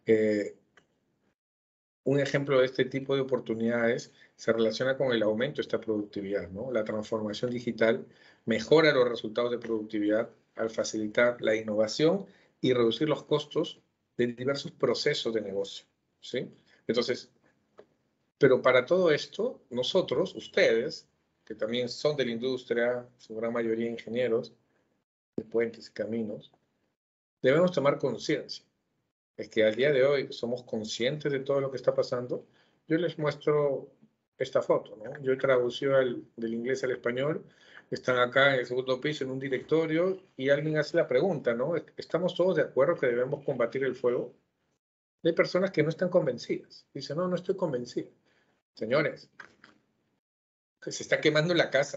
un ejemplo de este tipo de oportunidades se relaciona con el aumento de esta productividad, ¿no? La transformación digital mejora los resultados de productividad al facilitar la innovación y reducir los costos de diversos procesos de negocio, ¿sí? Entonces, pero para todo esto, nosotros, ustedes, que también son de la industria, su gran mayoría ingenieros de puentes y caminos, debemos tomar conciencia. Es que al día de hoy somos conscientes de todo lo que está pasando. Yo les muestro esta foto, ¿no? Yo he traducido del inglés al español, están acá en el segundo piso en un directorio y alguien hace la pregunta, ¿no? ¿Estamos todos de acuerdo que debemos combatir el fuego? Hay personas que no están convencidas. Dicen, no, no estoy convencido. Señores, que se está quemando la casa.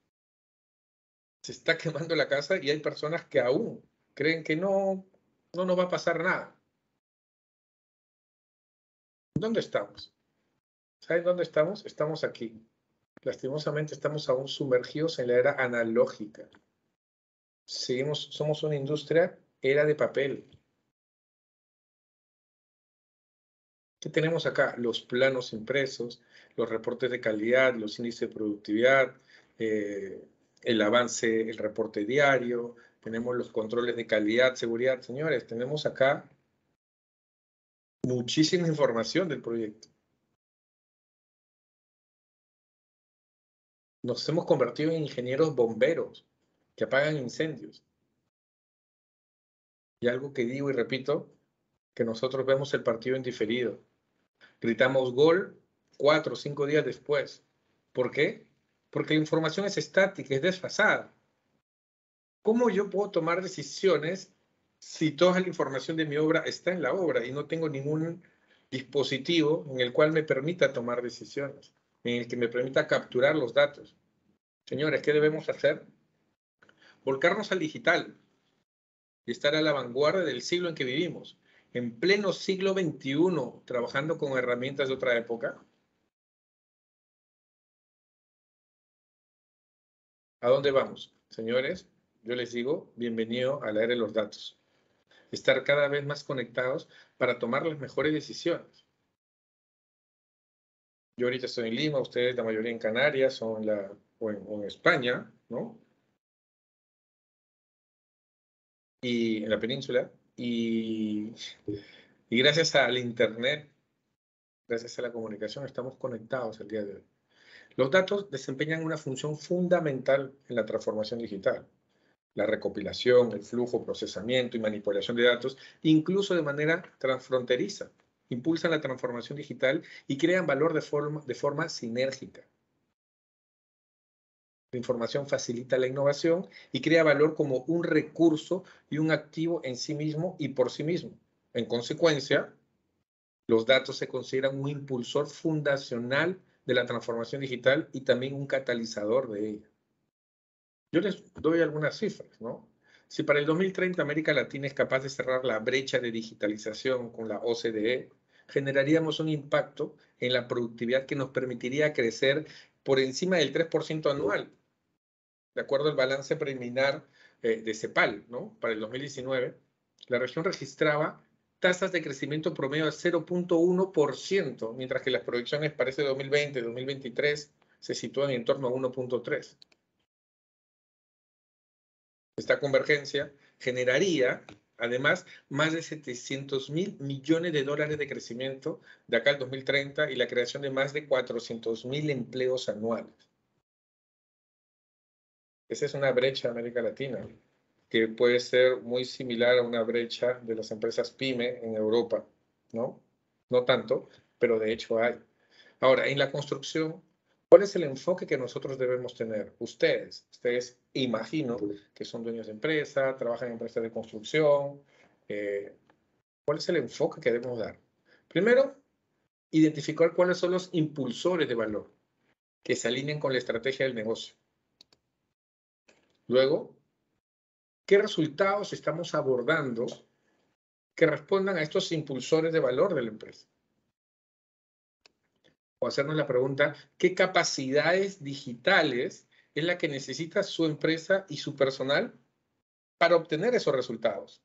Se está quemando la casa y hay personas que aún creen que no nos va a pasar nada. ¿Dónde estamos? ¿Saben dónde estamos? Estamos aquí. Lastimosamente estamos aún sumergidos en la era analógica. Somos una industria, era de papel. ¿Qué tenemos acá? Los planos impresos, los reportes de calidad, los índices de productividad, el avance, el reporte diario, tenemos los controles de calidad, seguridad. Señores, tenemos acá muchísima información del proyecto. Nos hemos convertido en ingenieros bomberos que apagan incendios. Y algo que digo y repito, que nosotros vemos el partido en diferido. Gritamos gol 4 o 5 días después. ¿Por qué? Porque la información es estática, es desfasada. ¿Cómo yo puedo tomar decisiones si toda la información de mi obra está en la obra y no tengo ningún dispositivo en el cual me permita tomar decisiones, en el que me permita capturar los datos? Señores, ¿qué debemos hacer? Volcarnos al digital y estar a la vanguardia del siglo en que vivimos. En pleno siglo XXI, trabajando con herramientas de otra época. ¿A dónde vamos? Señores, yo les digo, bienvenido a la era de los datos. Estar cada vez más conectados para tomar las mejores decisiones. Yo ahorita estoy en Lima, ustedes la mayoría en Canarias o en España, ¿no? Y en la península. Y gracias al Internet, gracias a la comunicación, estamos conectados el día de hoy. Los datos desempeñan una función fundamental en la transformación digital. La recopilación, el flujo, procesamiento y manipulación de datos, incluso de manera transfronteriza, impulsan la transformación digital y crean valor de forma sinérgica. La información facilita la innovación y crea valor como un recurso y un activo en sí mismo y por sí mismo. En consecuencia, los datos se consideran un impulsor fundacional de la transformación digital y también un catalizador de ella. Yo les doy algunas cifras, ¿no? Si para el 2030 América Latina es capaz de cerrar la brecha de digitalización con la OCDE, generaríamos un impacto en la productividad que nos permitiría crecer por encima del 3% anual, de acuerdo al balance preliminar de CEPAL, ¿no? Para el 2019, la región registraba tasas de crecimiento promedio de 0.1%, mientras que las proyecciones para ese 2020-2023 se sitúan en torno a 1.3%. Esta convergencia generaría, además, más de 700.000 millones de dólares de crecimiento de acá al 2030 y la creación de más de 400.000 empleos anuales. Esa es una brecha en América Latina, que puede ser muy similar a una brecha de las empresas PYME en Europa, ¿no? No tanto, pero de hecho hay. Ahora, en la construcción, ¿cuál es el enfoque que nosotros debemos tener? Ustedes imagino que son dueños de empresa, trabajan en empresas de construcción. ¿Cuál es el enfoque que debemos dar? Primero, identificar cuáles son los impulsores de valor que se alineen con la estrategia del negocio. Luego, ¿Qué resultados estamos abordando que respondan a estos impulsores de valor de la empresa? O hacernos la pregunta, ¿qué capacidades digitales es la que necesita su empresa y su personal para obtener esos resultados?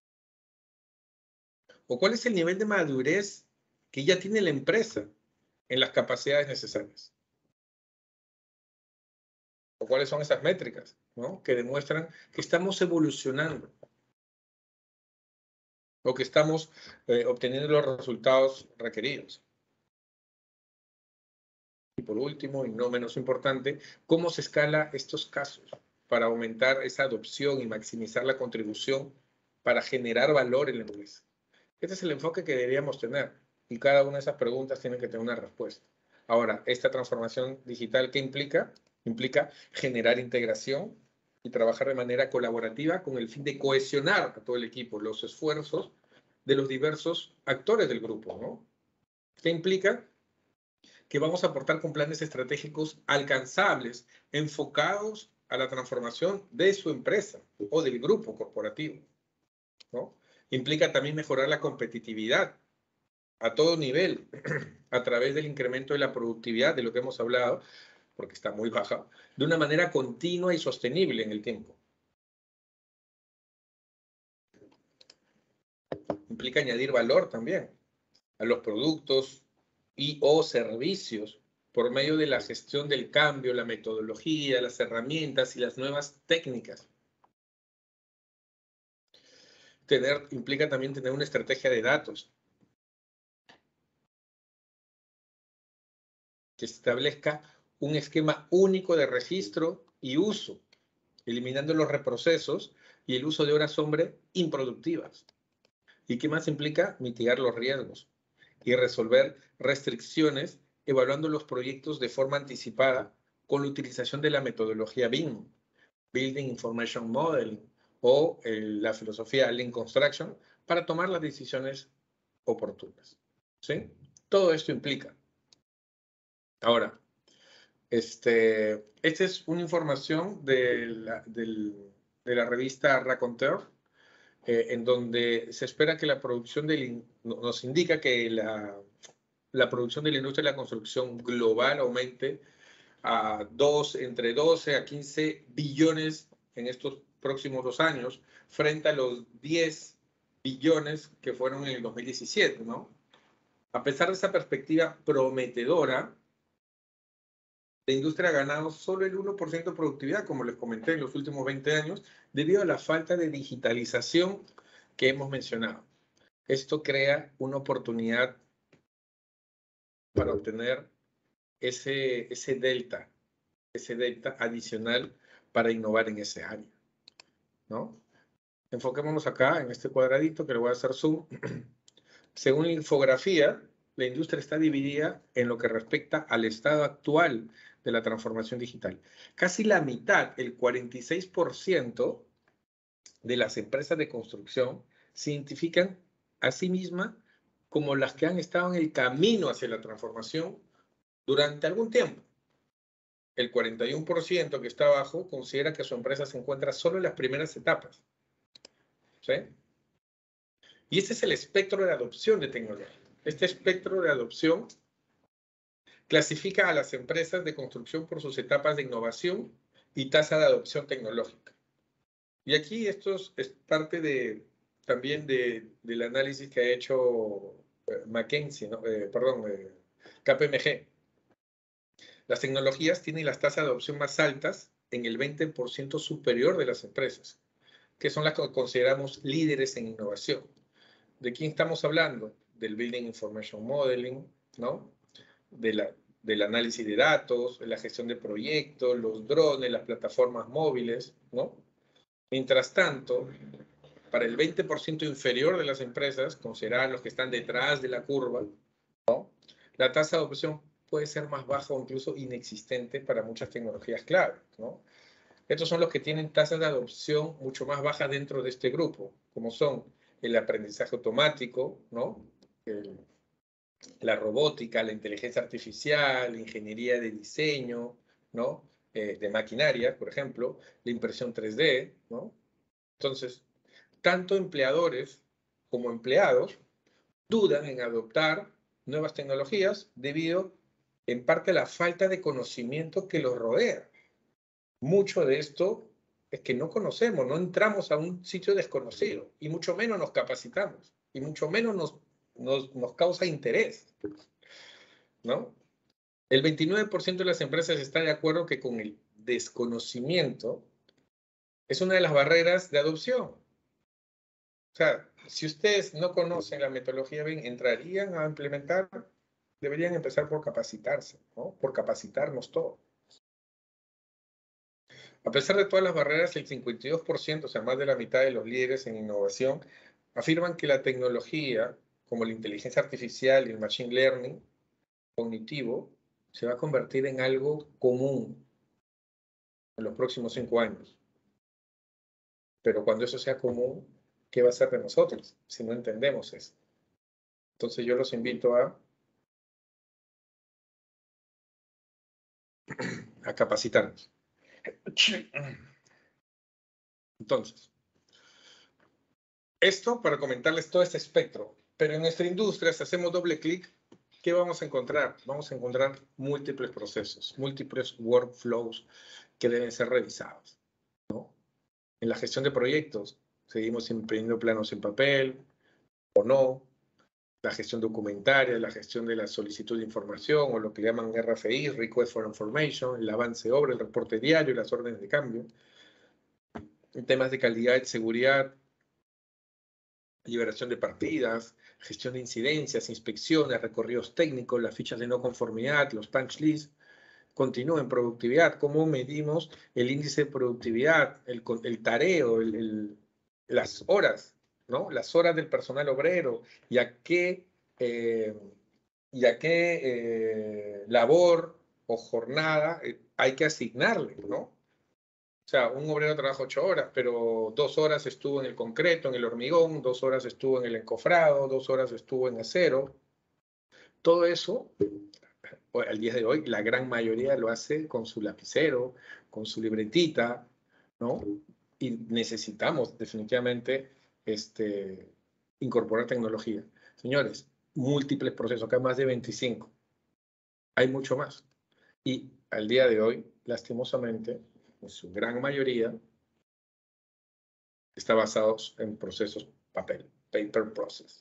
¿O cuál es el nivel de madurez que ya tiene la empresa en las capacidades necesarias? ¿O cuáles son esas métricas, ¿no?, que demuestran que estamos evolucionando o que estamos obteniendo los resultados requeridos? Y por último, y no menos importante, ¿cómo se escala estos casos para aumentar esa adopción y maximizar la contribución para generar valor en la empresa? Este es el enfoque que deberíamos tener y cada una de esas preguntas tiene que tener una respuesta. Ahora, esta transformación digital, ¿qué implica? Implica generar integración y trabajar de manera colaborativa con el fin de cohesionar a todo el equipo, los esfuerzos de los diversos actores del grupo, ¿no? ¿Qué implica? Que vamos a aportar con planes estratégicos alcanzables, enfocados a la transformación de su empresa o del grupo corporativo, ¿no? Implica también mejorar la competitividad a todo nivel, a través del incremento de la productividad, de lo que hemos hablado, porque está muy baja, de una manera continua y sostenible en el tiempo. Implica añadir valor también a los productos y o servicios por medio de la gestión del cambio, la metodología, las herramientas y las nuevas técnicas. Implica también tener una estrategia de datos que establezca un esquema único de registro y uso, eliminando los reprocesos y el uso de horas hombre improductivas. ¿Y qué más implica? Mitigar los riesgos y resolver restricciones, evaluando los proyectos de forma anticipada con la utilización de la metodología BIM, Building Information Modeling, o la filosofía Lean Construction, para tomar las decisiones oportunas. ¿Sí? Todo esto implica. Ahora, esta es una información de la revista Raconteur, en donde se espera que la producción nos indica que la producción de la industria de la construcción global aumente a entre 12 a 15 billones en estos próximos 2 años, frente a los 10 billones que fueron en el 2017, ¿no? A pesar de esa perspectiva prometedora, la industria ha ganado solo el 1% de productividad, como les comenté, en los últimos 20 años, debido a la falta de digitalización que hemos mencionado. Esto crea una oportunidad para obtener ese delta adicional para innovar en ese área, ¿no? Enfoquémonos acá en este cuadradito que le voy a hacer zoom. Según la infografía, la industria está dividida en lo que respecta al estado actual de la transformación digital. Casi la mitad, el 46% de las empresas de construcción se identifican a sí mismas como las que han estado en el camino hacia la transformación durante algún tiempo. El 41% que está abajo considera que su empresa se encuentra solo en las primeras etapas. ¿Sí? Y este es el espectro de adopción de tecnología. Este espectro de adopción clasifica a las empresas de construcción por sus etapas de innovación y tasa de adopción tecnológica. Y aquí esto es parte también del análisis que ha hecho McKinsey, ¿no? KPMG. Las tecnologías tienen las tasas de adopción más altas en el 20% superior de las empresas, que son las que consideramos líderes en innovación. ¿De quién estamos hablando? Del Building Information Modeling, ¿no? Del análisis de datos, de la gestión de proyectos, los drones, las plataformas móviles, ¿no? Mientras tanto, para el 20% inferior de las empresas, consideradas los que están detrás de la curva, ¿no?, la tasa de adopción puede ser más baja o incluso inexistente para muchas tecnologías clave, ¿no? Estos son los que tienen tasas de adopción mucho más bajas dentro de este grupo, como son el aprendizaje automático, ¿no?, la robótica, la inteligencia artificial, la ingeniería de diseño, ¿no?, de maquinaria, por ejemplo, la impresión 3D, ¿no? Entonces, tanto empleadores como empleados dudan en adoptar nuevas tecnologías debido en parte a la falta de conocimiento que los rodea. Mucho de esto es que no conocemos, no entramos a un sitio desconocido y mucho menos nos capacitamos y mucho menos nos causa interés, ¿no? El 29% de las empresas está de acuerdo que con el desconocimiento es una de las barreras de adopción. O sea, si ustedes no conocen la metodología BIM, entrarían a implementar, deberían empezar por capacitarse, ¿no? Por capacitarnos todos. A pesar de todas las barreras, el 52%, o sea, más de la mitad de los líderes en innovación, afirman que la tecnología, como la inteligencia artificial y el machine learning cognitivo, se va a convertir en algo común en los próximos 5 años. Pero cuando eso sea común, ¿qué va a ser de nosotros si no entendemos eso? Entonces yo los invito a capacitarnos. Entonces, esto para comentarles todo este espectro. Pero en nuestra industria, si hacemos doble clic, ¿qué vamos a encontrar? Vamos a encontrar múltiples procesos, múltiples workflows que deben ser revisados, ¿no? En la gestión de proyectos, seguimos imprimiendo planos en papel o no. La gestión documentaria, la gestión de la solicitud de información o lo que llaman RFI, Request for Information, el avance de obra, el reporte diario, las órdenes de cambio. En temas de calidad y seguridad, liberación de partidas, gestión de incidencias, inspecciones, recorridos técnicos, las fichas de no conformidad, los punch lists. Continúa en productividad. ¿Cómo medimos el índice de productividad, el tareo, las horas, ¿no? Las horas del personal obrero y a qué, labor o jornada hay que asignarle, ¿no? O sea, un obrero trabaja 8 horas, pero 2 horas estuvo en el concreto, en el hormigón, 2 horas estuvo en el encofrado, 2 horas estuvo en acero. Todo eso, al día de hoy, la gran mayoría lo hace con su lapicero, con su libretita, ¿no? Y necesitamos definitivamente incorporar tecnología. Señores, múltiples procesos, acá más de 25. Hay mucho más. Y al día de hoy, lastimosamente, en su gran mayoría, está basado en procesos papel, paper process.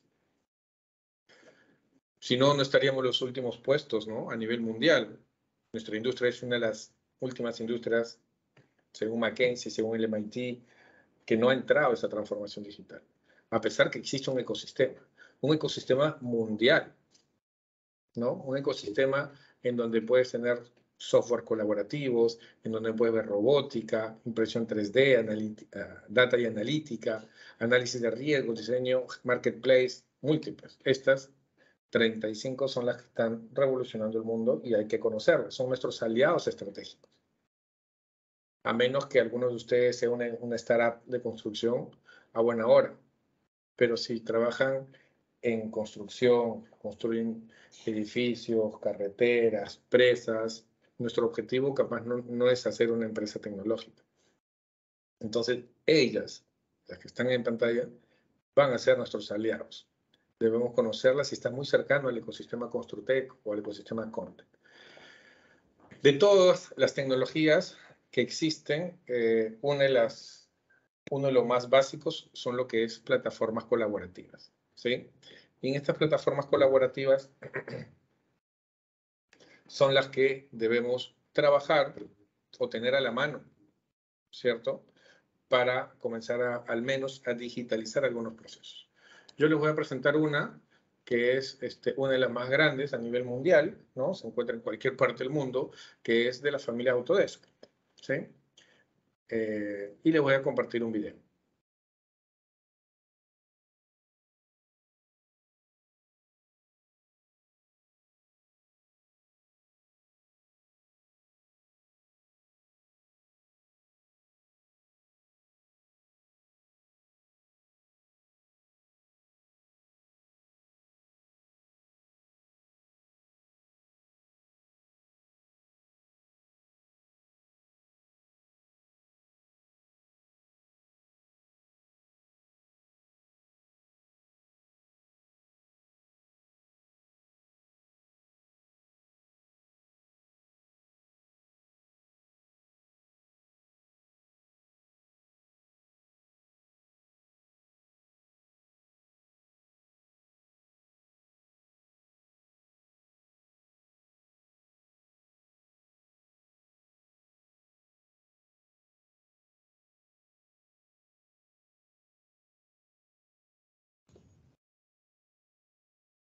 Si no, no estaríamos en los últimos puestos, ¿no? A nivel mundial. Nuestra industria es una de las últimas industrias, según McKinsey, según el MIT, que no ha entrado a esa transformación digital. A pesar que existe un ecosistema mundial, ¿no? Un ecosistema en donde puedes tener software colaborativos, en donde puedes ver robótica, impresión 3D, data y analítica, análisis de riesgo, diseño, marketplace, múltiples. Estas 35 son las que están revolucionando el mundo y hay que conocerlas. Son nuestros aliados estratégicos. A menos que algunos de ustedes se unen una startup de construcción a buena hora. Pero si trabajan en construcción, construyen edificios, carreteras, presas, nuestro objetivo capaz no es hacer una empresa tecnológica. Entonces, ellas, las que están en pantalla, van a ser nuestros aliados. Debemos conocerlas y están muy cercanos al ecosistema Construtec o al ecosistema Content. De todas las tecnologías que existen, uno de los más básicos son lo que es plataformas colaborativas, ¿sí? Y en estas plataformas colaborativas son las que debemos trabajar o tener a la mano, ¿cierto? Para comenzar al menos a digitalizar algunos procesos. Yo les voy a presentar una que es una de las más grandes a nivel mundial, ¿no? Se encuentra en cualquier parte del mundo, que es de la familia Autodesk, ¿sí? Y les voy a compartir un video.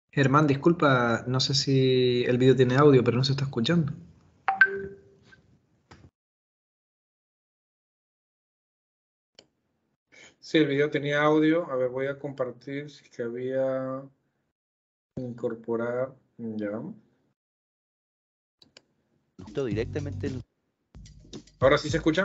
Germán, disculpa, no sé si el vídeo tiene audio, pero no se está escuchando. Sí, el video tenía audio. A ver, voy a compartir si es que había incorporar. Ya. Directamente en... ¿Ahora sí se escucha?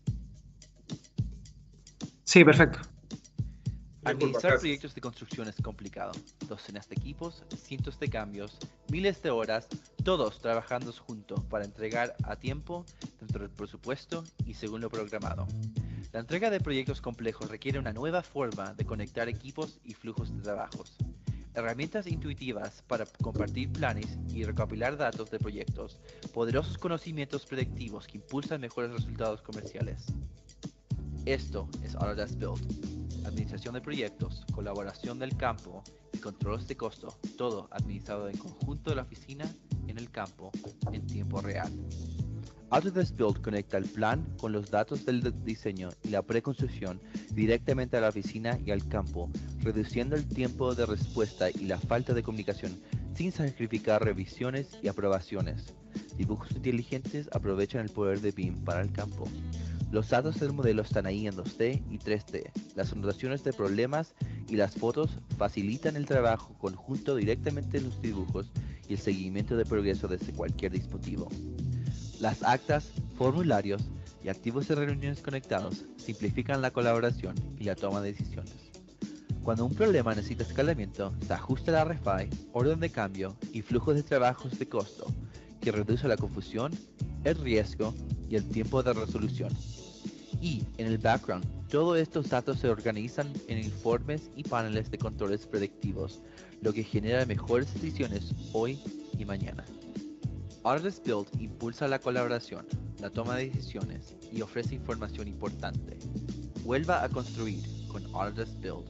Sí, perfecto. Disculpa, Administrar gracias. proyectos de construcción es complicado. Docenas de equipos, cientos de cambios, miles de horas, todos trabajando juntos para entregar a tiempo, dentro del presupuesto y según lo programado. La entrega de proyectos complejos requiere una nueva forma de conectar equipos y flujos de trabajos. Herramientas intuitivas para compartir planes y recopilar datos de proyectos, poderosos conocimientos predictivos que impulsan mejores resultados comerciales. Esto es Autodesk Build. Administración de proyectos, colaboración del campo y controles de costo, todo administrado en conjunto de la oficina, en el campo, en tiempo real. Autodesk Build conecta el plan con los datos del diseño y la preconstrucción directamente a la oficina y al campo, reduciendo el tiempo de respuesta y la falta de comunicación sin sacrificar revisiones y aprobaciones. Dibujos inteligentes aprovechan el poder de BIM para el campo. Los datos del modelo están ahí en 2D y 3D. Las anotaciones de problemas y las fotos facilitan el trabajo conjunto directamente en los dibujos y el seguimiento de progreso desde cualquier dispositivo. Las actas, formularios y archivos de reuniones conectados simplifican la colaboración y la toma de decisiones. Cuando un problema necesita escalamiento, se ajusta la RFI, orden de cambio y flujo de trabajos de costo, que reduce la confusión, el riesgo y el tiempo de resolución. Y, en el background, todos estos datos se organizan en informes y paneles de controles predictivos, lo que genera mejores decisiones hoy y mañana. Autodesk Build impulsa la colaboración, la toma de decisiones y ofrece información importante. Vuelva a construir con Autodesk Build.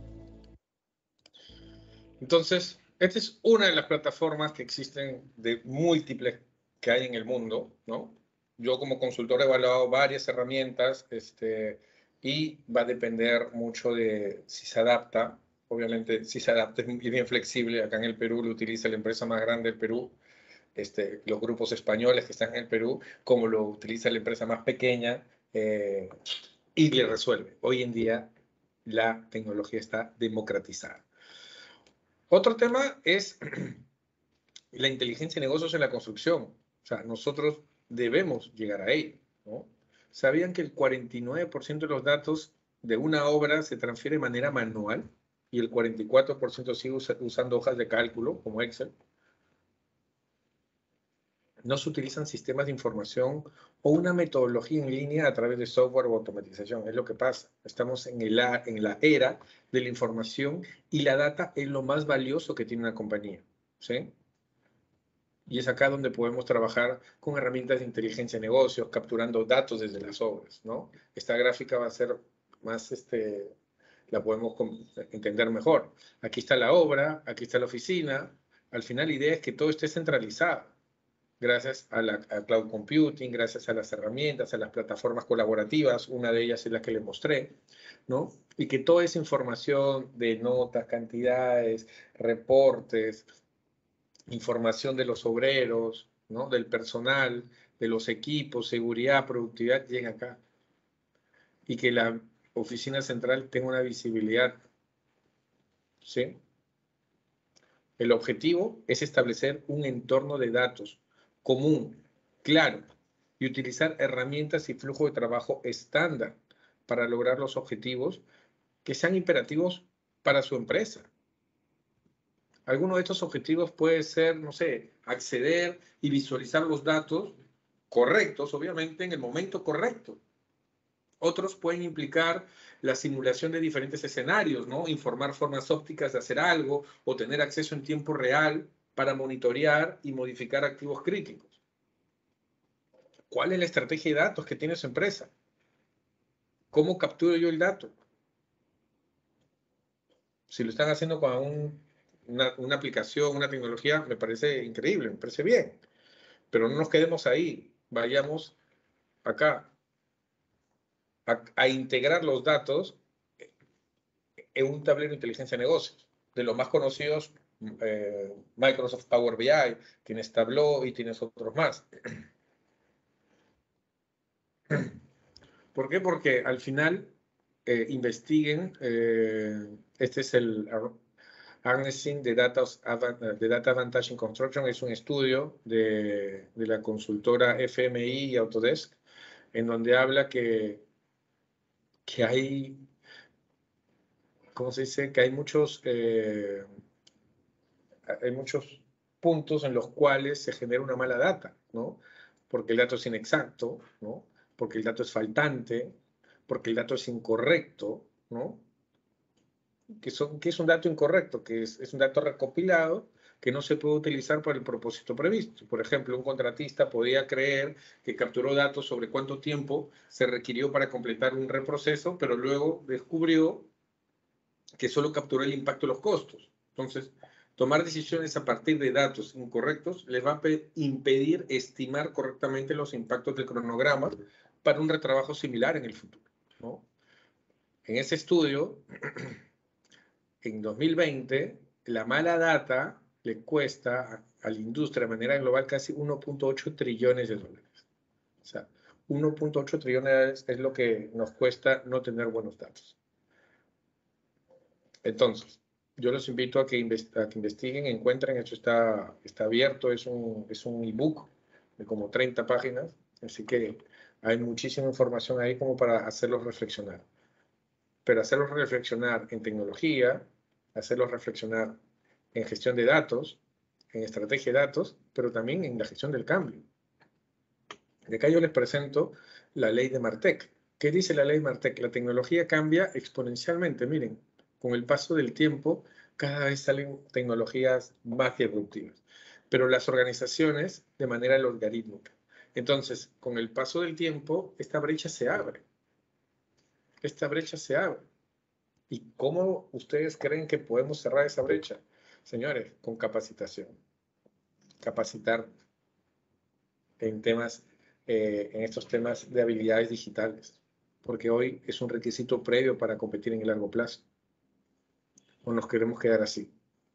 Entonces, esta es una de las plataformas que existen de múltiples que hay en el mundo, ¿no? Yo como consultor he evaluado varias herramientas y va a depender mucho de si se adapta. Obviamente, si se adapta es bien flexible. Acá en el Perú lo utiliza la empresa más grande del Perú, los grupos españoles que están en el Perú, como lo utiliza la empresa más pequeña y le resuelve. Hoy en día la tecnología está democratizada. Otro tema es la inteligencia de negocios en la construcción. O sea, nosotros debemos llegar a ello, ¿no? ¿Sabían que el 49% de los datos de una obra se transfiere de manera manual y el 44% sigue usando hojas de cálculo como Excel? No se utilizan sistemas de información o una metodología en línea a través de software o automatización. Es lo que pasa. Estamos en la era de la información y la data es lo más valioso que tiene una compañía, ¿sí? Y es acá donde podemos trabajar con herramientas de inteligencia de negocios, capturando datos desde las obras, ¿no? Esta gráfica va a ser más, la podemos entender mejor. Aquí está la obra, aquí está la oficina. Al final la idea es que todo esté centralizado, gracias a cloud computing, gracias a las herramientas, a las plataformas colaborativas, una de ellas es la que les mostré, ¿no? Y que toda esa información de notas, cantidades, reportes, información de los obreros, ¿no? Del personal, de los equipos, seguridad, productividad, llega acá. Y que la oficina central tenga una visibilidad, ¿sí? El objetivo es establecer un entorno de datos común, claro, y utilizar herramientas y flujo de trabajo estándar para lograr los objetivos que sean imperativos para su empresa. Alguno de estos objetivos puede ser, no sé, acceder y visualizar los datos correctos, obviamente, en el momento correcto. Otros pueden implicar la simulación de diferentes escenarios, ¿no? Informar formas ópticas de hacer algo o tener acceso en tiempo real para monitorear y modificar activos críticos. ¿Cuál es la estrategia de datos que tiene su empresa? ¿Cómo capturo yo el dato? Si lo están haciendo con una aplicación, una tecnología, me parece increíble, me parece bien. Pero no nos quedemos ahí, vayamos acá a integrar los datos en un tablero de inteligencia de negocios. De los más conocidos, Microsoft Power BI, tienes Tableau y tienes otros más. ¿Por qué? Porque al final investiguen, este es el Harnessing the Data Advantage in Construction, es un estudio de la consultora FMI y Autodesk, en donde habla que hay, ¿cómo se dice? Que hay muchos puntos en los cuales se genera una mala data, ¿no? Porque el dato es inexacto, ¿no? Porque el dato es faltante, porque el dato es incorrecto, ¿no? ¿Qué es un dato incorrecto? Que es un dato recopilado que no se puede utilizar para el propósito previsto. Por ejemplo, un contratista podía creer que capturó datos sobre cuánto tiempo se requirió para completar un reproceso, pero luego descubrió que solo capturó el impacto de los costos. Entonces, tomar decisiones a partir de datos incorrectos les va a impedir estimar correctamente los impactos del cronograma para un retrabajo similar en el futuro, ¿no? En ese estudio, en 2020, la mala data le cuesta a la industria de manera global casi 1.8 trillones de dólares. O sea, 1.8 trillones es lo que nos cuesta no tener buenos datos. Entonces, yo los invito a que investiguen, encuentren, esto está abierto, es un ebook de como 30 páginas, así que hay muchísima información ahí como para hacerlos reflexionar. Pero hacerlos reflexionar en tecnología, hacerlos reflexionar en gestión de datos, en estrategia de datos, pero también en la gestión del cambio. De acá yo les presento la ley de Martech. ¿Qué dice la ley de Martech? La tecnología cambia exponencialmente, miren. Con el paso del tiempo, cada vez salen tecnologías más disruptivas, pero las organizaciones de manera logarítmica. Entonces, con el paso del tiempo, esta brecha se abre. Esta brecha se abre. ¿Y cómo ustedes creen que podemos cerrar esa brecha? Señores, con capacitación. Capacitar en estos temas de habilidades digitales, porque hoy es un requisito previo para competir en el largo plazo. ¿O nos queremos quedar así?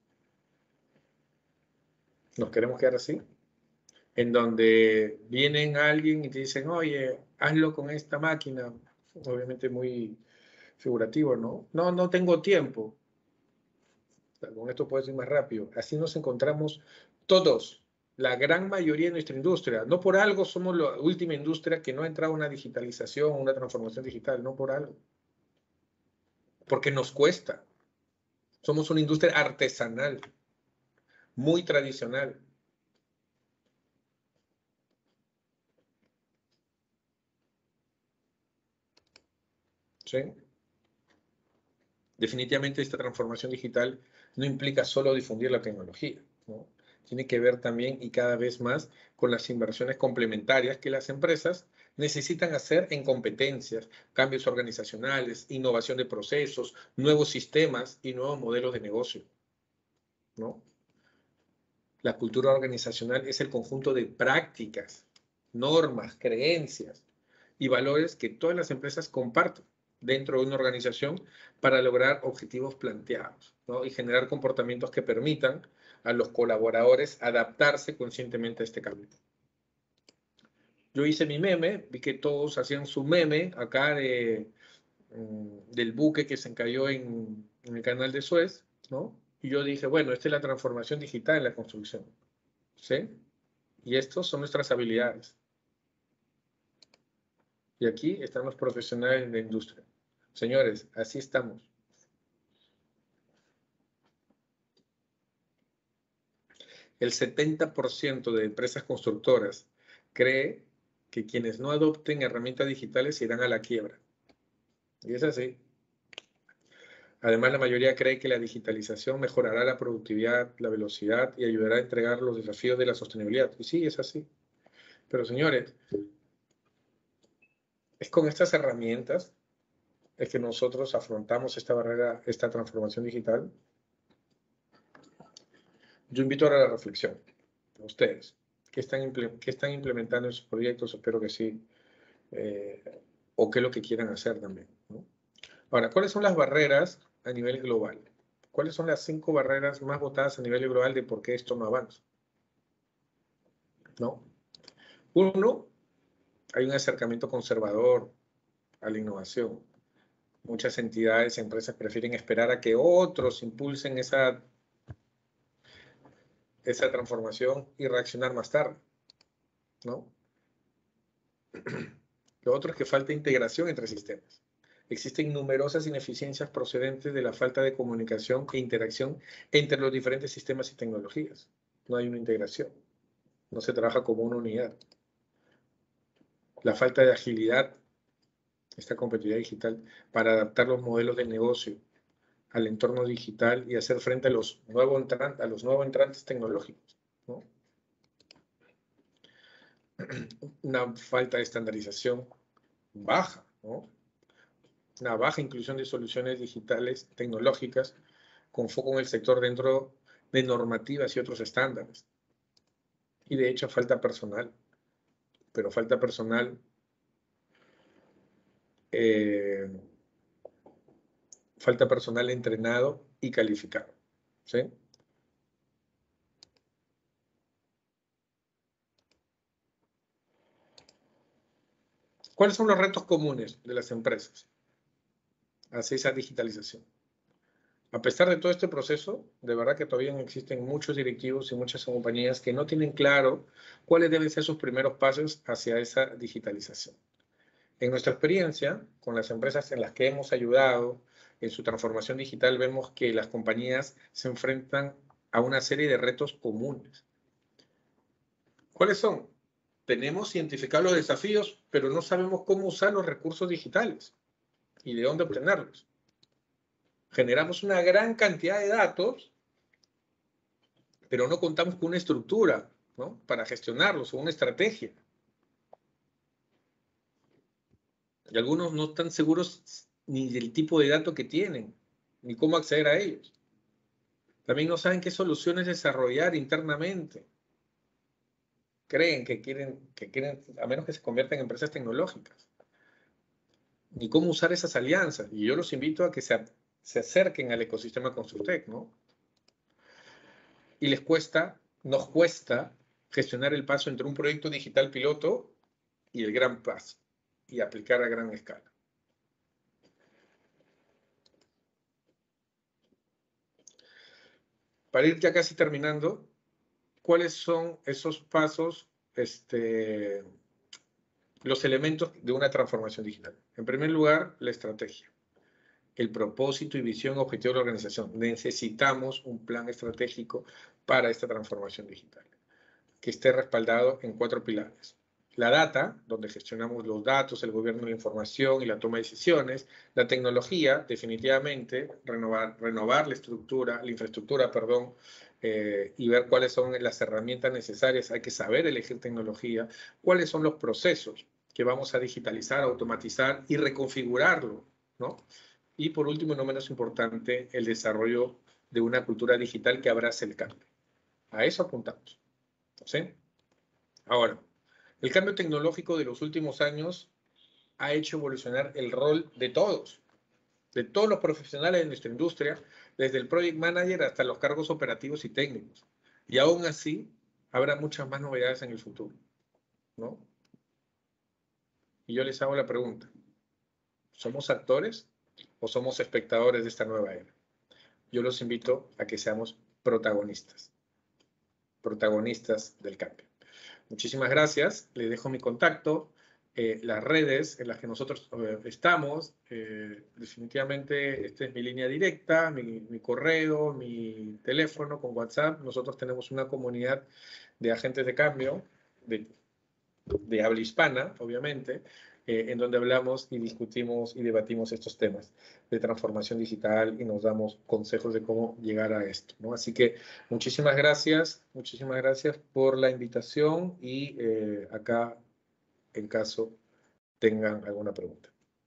¿Nos queremos quedar así? En donde vienen alguien y te dicen, oye, hazlo con esta máquina. Obviamente muy figurativo, ¿no? No tengo tiempo. Con esto puedes ir más rápido. Así nos encontramos todos, la gran mayoría de nuestra industria. No por algo somos la última industria que no ha entrado en una digitalización, una transformación digital, no por algo. Porque nos cuesta. Somos una industria artesanal, muy tradicional. ¿Sí? Definitivamente esta transformación digital no implica solo difundir la tecnología, ¿no? Tiene que ver también y cada vez más con las inversiones complementarias que las empresas necesitan hacer en competencias, cambios organizacionales, innovación de procesos, nuevos sistemas y nuevos modelos de negocio, ¿no? La cultura organizacional es el conjunto de prácticas, normas, creencias y valores que todas las empresas comparten dentro de una organización para lograr objetivos planteados, ¿no? Y generar comportamientos que permitan a los colaboradores adaptarse conscientemente a este cambio. Yo hice mi meme, vi que todos hacían su meme acá del buque que se encalló en el canal de Suez, ¿no? Y yo dije, bueno, esta es la transformación digital en la construcción, ¿sí? Y estos son nuestras habilidades. Y aquí están los profesionales de la industria. Señores, así estamos. El 70% de empresas constructoras cree que quienes no adopten herramientas digitales irán a la quiebra. Y es así. Además, la mayoría cree que la digitalización mejorará la productividad, la velocidad y ayudará a entregar los desafíos de la sostenibilidad. Y sí, es así. Pero señores, es con estas herramientas es que nosotros afrontamos esta barrera, esta transformación digital. Yo invito ahora a la reflexión. A ustedes, ¿qué están implementando en sus proyectos? Espero que sí. O qué es lo que quieran hacer también, ¿no? Ahora, ¿cuáles son las barreras a nivel global? ¿Cuáles son las 5 barreras más votadas a nivel global de por qué esto no avanza? ¿No? Uno, hay un acercamiento conservador a la innovación. Muchas entidades y empresas prefieren esperar a que otros impulsen esa transformación y reaccionar más tarde, ¿no? Lo otro es que falta integración entre sistemas. Existen numerosas ineficiencias procedentes de la falta de comunicación e interacción entre los diferentes sistemas y tecnologías. No hay una integración. No se trabaja como una unidad. La falta de agilidad, esta competitividad digital, para adaptar los modelos de negocio al entorno digital y hacer frente a los nuevos entrantes tecnológicos, ¿no? Una falta de estandarización baja, ¿no? Una baja inclusión de soluciones digitales tecnológicas con foco en el sector dentro de normativas y otros estándares. Y de hecho falta personal, pero falta personal entrenado y calificado, ¿sí? ¿Cuáles son los retos comunes de las empresas hacia esa digitalización? A pesar de todo este proceso, de verdad que todavía existen muchos directivos y muchas compañías que no tienen claro cuáles deben ser sus primeros pasos hacia esa digitalización. En nuestra experiencia, con las empresas en las que hemos ayudado en su transformación digital, vemos que las compañías se enfrentan a una serie de retos comunes. ¿Cuáles son? Tenemos identificados los desafíos, pero no sabemos cómo usar los recursos digitales y de dónde obtenerlos. Generamos una gran cantidad de datos, pero no contamos con una estructura, ¿no?, para gestionarlos o una estrategia. Y algunos no están seguros ni del tipo de datos que tienen, ni cómo acceder a ellos. También no saben qué soluciones desarrollar internamente. Creen que quieren, a menos que se conviertan en empresas tecnológicas. Ni cómo usar esas alianzas. Y yo los invito a que se acerquen al ecosistema Constructec, ¿no? Y nos cuesta gestionar el paso entre un proyecto digital piloto y el gran paso, y aplicar a gran escala. Para ir ya casi terminando, ¿cuáles son esos pasos, los elementos de una transformación digital? En primer lugar, la estrategia. El propósito y visión objetivo de la organización. Necesitamos un plan estratégico para esta transformación digital, que esté respaldado en 4 pilares. La data, donde gestionamos los datos, el gobierno de la información y la toma de decisiones. La tecnología, definitivamente, renovar la infraestructura, y ver cuáles son las herramientas necesarias. Hay que saber elegir tecnología. Cuáles son los procesos que vamos a digitalizar, automatizar y reconfigurarlo, ¿no? Y por último, y no menos importante, el desarrollo de una cultura digital que abrace el cambio. A eso apuntamos, ¿sí? Ahora, el cambio tecnológico de los últimos años ha hecho evolucionar el rol de todos los profesionales de nuestra industria, desde el project manager hasta los cargos operativos y técnicos. Y aún así, habrá muchas más novedades en el futuro, ¿no? Y yo les hago la pregunta: ¿somos actores o somos espectadores de esta nueva era? Yo los invito a que seamos protagonistas del cambio. Muchísimas gracias. Les dejo mi contacto, las redes en las que nosotros estamos. Definitivamente, esta es mi línea directa, mi correo, mi teléfono con WhatsApp. Nosotros tenemos una comunidad de agentes de cambio, de habla hispana, obviamente, en donde hablamos y discutimos y debatimos estos temas de transformación digital y nos damos consejos de cómo llegar a esto, ¿no? Así que muchísimas gracias por la invitación y acá, en caso tengan alguna pregunta.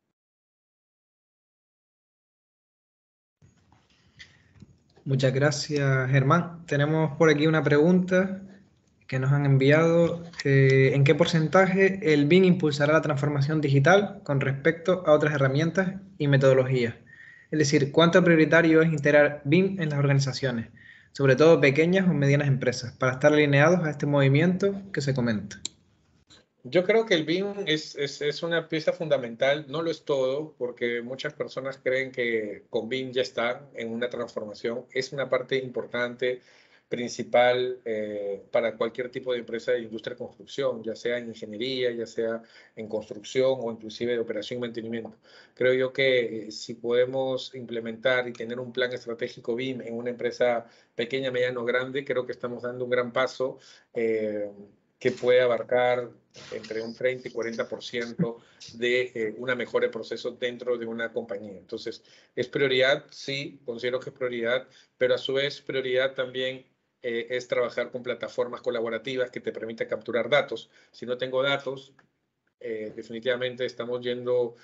Muchas gracias, Germán. Tenemos por aquí una pregunta que nos han enviado. ¿En qué porcentaje el BIM impulsará la transformación digital con respecto a otras herramientas y metodologías? Es decir, ¿cuánto prioritario es integrar BIM en las organizaciones, sobre todo pequeñas o medianas empresas, para estar alineados a este movimiento que se comenta? Yo creo que el BIM es una pieza fundamental, no lo es todo, porque muchas personas creen que con BIM ya están en una transformación. Es una parte importante, principal para cualquier tipo de empresa de industria de construcción, ya sea en ingeniería, ya sea en construcción o inclusive de operación y mantenimiento. Creo yo que si podemos implementar y tener un plan estratégico BIM en una empresa pequeña, mediana o grande, creo que estamos dando un gran paso que puede abarcar entre un 30 y 40% de una mejora de procesos dentro de una compañía. Entonces, ¿es prioridad? Sí, considero que es prioridad, pero a su vez prioridad también es trabajar con plataformas colaborativas que te permitan capturar datos. Si no tengo datos, definitivamente estamos yendo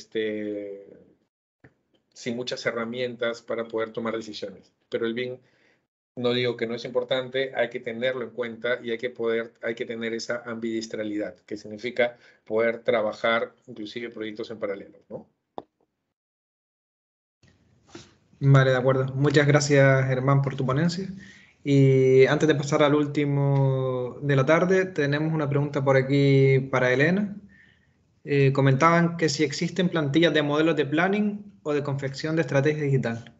sin muchas herramientas para poder tomar decisiones. Pero el BIM, no digo que no es importante, hay que tenerlo en cuenta y hay que tener esa ambidistralidad, que significa poder trabajar inclusive proyectos en paralelo, ¿no? Vale, de acuerdo. Muchas gracias, Germán, por tu ponencia. Y antes de pasar al último de la tarde, tenemos una pregunta por aquí para Elena. Comentaban que si existen plantillas de modelos de planning o de confección de estrategia digital.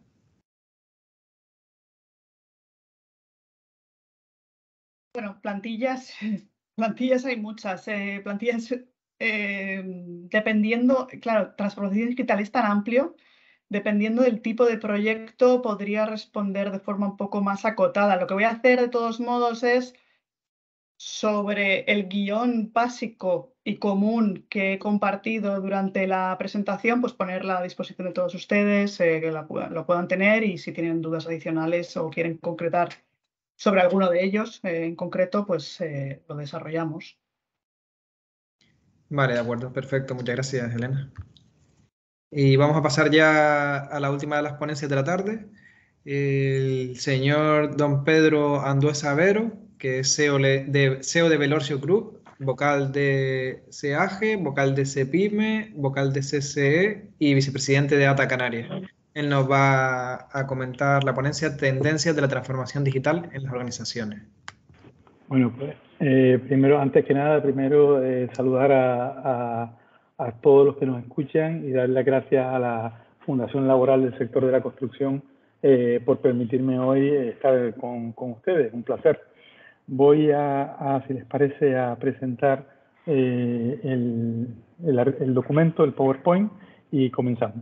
Bueno, plantillas hay muchas. Plantillas, dependiendo, claro, transformación digital es tan amplio, dependiendo del tipo de proyecto, podría responder de forma un poco más acotada. Lo que voy a hacer, de todos modos, es sobre el guión básico y común que he compartido durante la presentación, pues ponerla a disposición de todos ustedes, que lo puedan tener, y si tienen dudas adicionales o quieren concretar sobre alguno de ellos en concreto, pues lo desarrollamos. Vale, de acuerdo, perfecto. Muchas gracias, Elena. Y vamos a pasar ya a la última de las ponencias de la tarde. El señor don Pedro Anduesa Vero, que es CEO de Velorcio Group, vocal de CEAGE, vocal de CEPIME, vocal de CCE y vicepresidente de ATA Canarias. Él nos va a comentar la ponencia Tendencias de la transformación digital en las organizaciones. Bueno, pues primero, antes que nada, saludar a todos los que nos escuchan y dar las gracias a la Fundación Laboral del Sector de la Construcción por permitirme hoy estar con ustedes. Un placer. Voy si les parece, a presentar el documento, el PowerPoint, y comenzamos.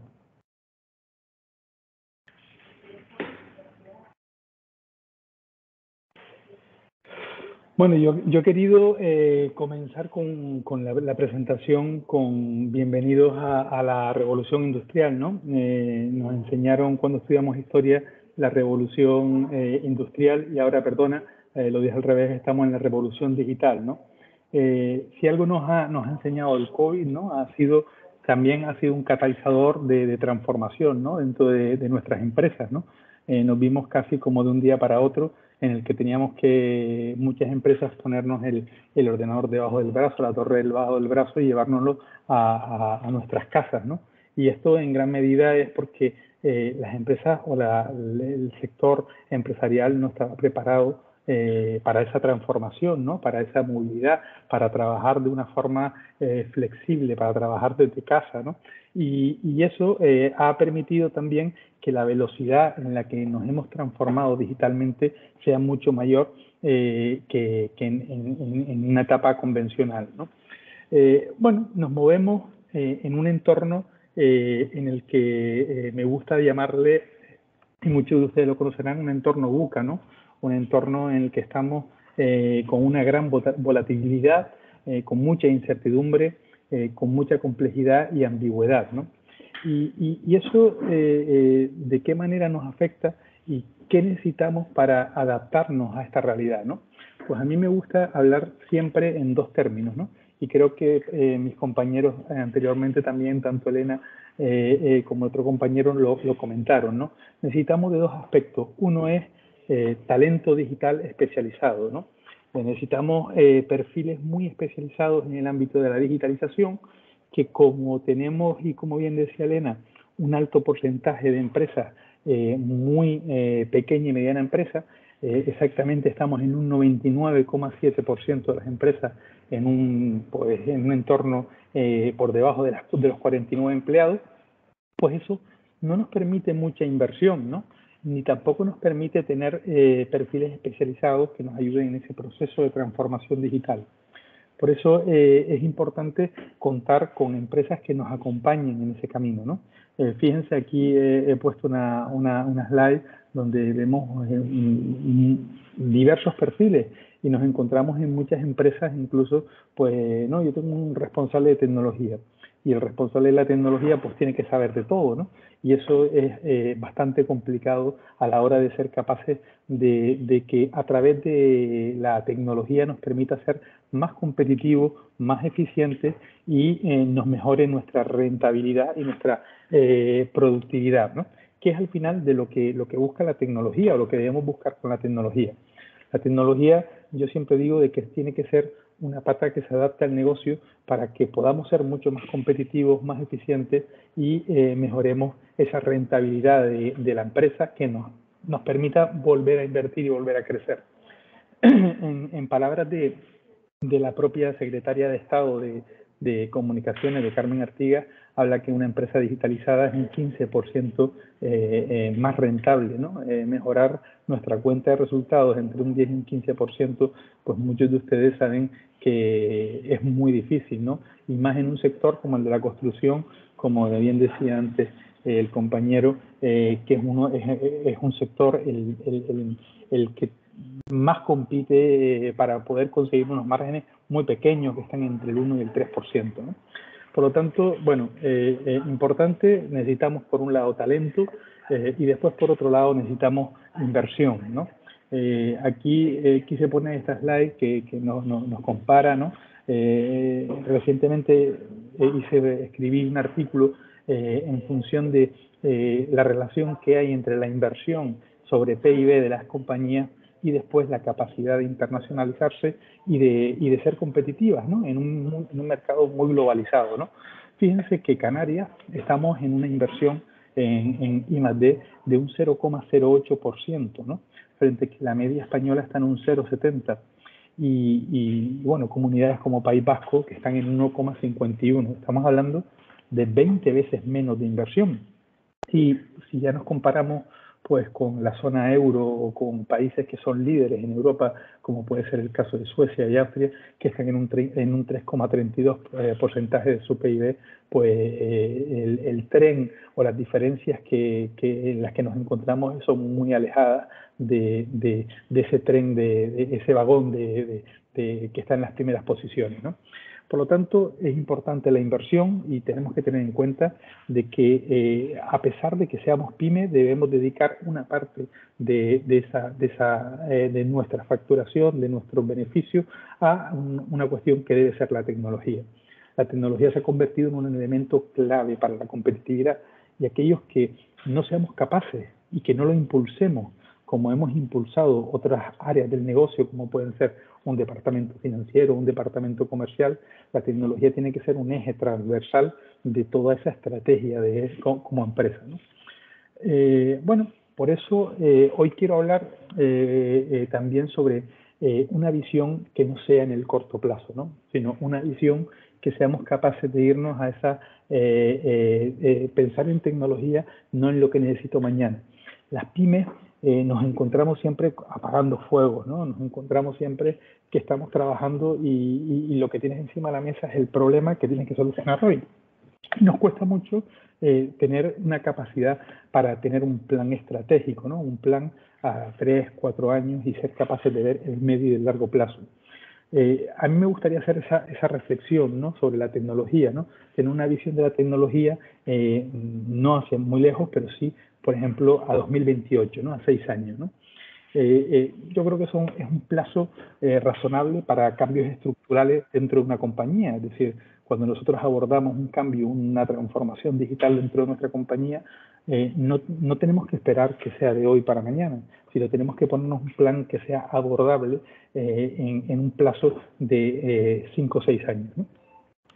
Bueno, yo he querido comenzar con la presentación con bienvenidos a la revolución industrial, ¿no? Nos enseñaron cuando estudiamos historia la revolución industrial y ahora, perdona, lo dije al revés, estamos en la revolución digital, ¿no? Si algo nos ha enseñado el COVID, ¿no? También ha sido un catalizador de transformación, ¿no? Dentro de nuestras empresas, ¿no? Nos vimos casi como de un día para otro en el que teníamos que muchas empresas ponernos el ordenador debajo del brazo, la torre debajo del brazo y llevárnoslo a nuestras casas, ¿no? Y esto en gran medida es porque las empresas o el sector empresarial no estaba preparado para esa transformación, ¿no? Para esa movilidad, para trabajar de una forma flexible, para trabajar desde casa, ¿no? Y eso ha permitido también que la velocidad en la que nos hemos transformado digitalmente sea mucho mayor que en una etapa convencional, ¿no? Bueno, nos movemos en un entorno en el que me gusta llamarle, y muchos de ustedes lo conocerán, un entorno VUCA, ¿no? Un entorno en el que estamos con una gran volatilidad, con mucha incertidumbre, con mucha complejidad y ambigüedad, ¿no? Y eso, ¿de qué manera nos afecta y qué necesitamos para adaptarnos a esta realidad, ¿no? Pues a mí me gusta hablar siempre en dos términos, ¿no? Y creo que mis compañeros anteriormente también, tanto Elena como otro compañero lo comentaron, ¿no? Necesitamos de dos aspectos. Uno es talento digital especializado, ¿no? Necesitamos perfiles muy especializados en el ámbito de la digitalización, que como tenemos, y como bien decía Elena, un alto porcentaje de empresas muy pequeña y mediana empresa. Exactamente estamos en un 99,7% de las empresas en un entorno por debajo de los 49 empleados. Pues eso no nos permite mucha inversión, ¿no? Ni tampoco nos permite tener perfiles especializados que nos ayuden en ese proceso de transformación digital. Por eso es importante contar con empresas que nos acompañen en ese camino, ¿no? Fíjense, aquí he puesto una slide donde vemos diversos perfiles y nos encontramos en muchas empresas, incluso, pues, ¿no? Yo tengo un responsable de tecnología y el responsable de la tecnología pues tiene que saber de todo, ¿no? Y eso es bastante complicado a la hora de ser capaces de que a través de la tecnología nos permita ser más competitivos, más eficientes y nos mejore nuestra rentabilidad y nuestra productividad, ¿no? Que es al final de lo que busca la tecnología o lo que debemos buscar con la tecnología. La tecnología, yo siempre digo de que tiene que ser una pata que se adapte al negocio para que podamos ser mucho más competitivos, más eficientes y mejoremos esa rentabilidad de la empresa que nos permita volver a invertir y volver a crecer. En palabras de la propia secretaria de Estado de Comunicaciones, de Carmen Artigas, habla que una empresa digitalizada es un 15% más rentable, ¿no? Mejorar nuestra cuenta de resultados entre un 10 y un 15%, pues muchos de ustedes saben que es muy difícil, ¿no? Y más en un sector como el de la construcción, como bien decía antes el compañero, que es un sector el que más compite para poder conseguir unos márgenes muy pequeños que están entre el 1 y el 3%, ¿no? Por lo tanto, bueno, importante, necesitamos por un lado talento y después por otro lado necesitamos inversión, ¿no? Aquí quise poner esta slide que nos compara, ¿no? Recientemente escribí un artículo en función de la relación que hay entre la inversión sobre PIB de las compañías y después la capacidad de internacionalizarse y de ser competitivas, ¿no? En un mercado muy globalizado, ¿no? Fíjense que Canarias estamos en una inversión en I+D de un 0,08%, ¿no? Frente a que la media española está en un 0,70%. Y bueno, comunidades como País Vasco que están en 1,51%. Estamos hablando de 20 veces menos de inversión. Y si ya nos comparamos pues con la zona euro o con países que son líderes en Europa, como puede ser el caso de Suecia y Austria, que están en un 3,32% de su PIB, pues el tren o las diferencias en las que nos encontramos son muy alejadas de ese tren, de ese vagón que está en las primeras posiciones, ¿no? Por lo tanto, es importante la inversión y tenemos que tener en cuenta de que a pesar de que seamos pymes, debemos dedicar una parte de nuestra facturación, de nuestros beneficios, a una cuestión que debe ser la tecnología. La tecnología se ha convertido en un elemento clave para la competitividad y aquellos que no seamos capaces y que no lo impulsemos, como hemos impulsado otras áreas del negocio, como pueden ser un departamento financiero, un departamento comercial, la tecnología tiene que ser un eje transversal de toda esa estrategia como empresa, ¿no? Bueno, por eso hoy quiero hablar también sobre una visión que no sea en el corto plazo, ¿no? Sino una visión que seamos capaces de irnos a pensar en tecnología, no en lo que necesito mañana. Las pymes nos encontramos siempre apagando fuegos, ¿no? Nos encontramos siempre que estamos trabajando y lo que tienes encima de la mesa es el problema que tienes que solucionar hoy. Y nos cuesta mucho tener una capacidad para tener un plan estratégico, ¿no? Un plan a 3, 4 años y ser capaces de ver el medio y el largo plazo. A mí me gustaría hacer esa reflexión, ¿no? Sobre la tecnología, ¿no? Tener una visión de la tecnología no hacia muy lejos, pero sí, por ejemplo, a 2028, ¿no? A 6 años, ¿no? Yo creo que es un plazo razonable para cambios estructurales dentro de una compañía. Es decir, cuando nosotros abordamos un cambio, una transformación digital dentro de nuestra compañía, no tenemos que esperar que sea de hoy para mañana, sino tenemos que ponernos un plan que sea abordable en un plazo de 5 o 6 años, ¿no?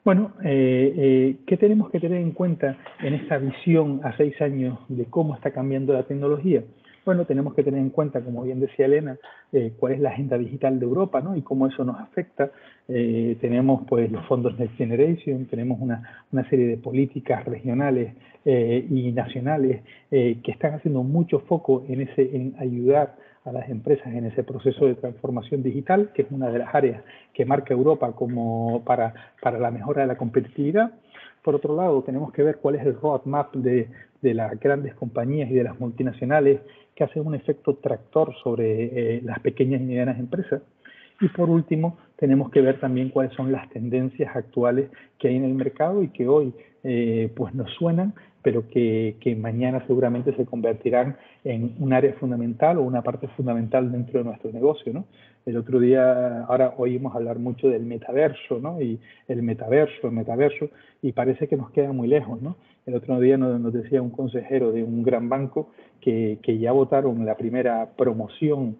Bueno, ¿qué tenemos que tener en cuenta en esta visión a 6 años de cómo está cambiando la tecnología? Bueno, tenemos que tener en cuenta, como bien decía Elena, cuál es la agenda digital de Europa, ¿no? Y cómo eso nos afecta. Tenemos pues los fondos Next Generation, tenemos una serie de políticas regionales y nacionales que están haciendo mucho foco en ayudar a las empresas en ese proceso de transformación digital, que es una de las áreas que marca Europa como para la mejora de la competitividad. Por otro lado, tenemos que ver cuál es el roadmap de las grandes compañías y de las multinacionales que hacen un efecto tractor sobre las pequeñas y medianas empresas. Y por último, tenemos que ver también cuáles son las tendencias actuales que hay en el mercado y que hoy pues nos suenan, pero que mañana seguramente se convertirán en un área fundamental o una parte fundamental dentro de nuestro negocio, ¿no? El otro día, ahora oímos hablar mucho del metaverso, ¿no? Y el metaverso, y parece que nos queda muy lejos, ¿no? El otro día nos decía un consejero de un gran banco que ya votaron la primera promoción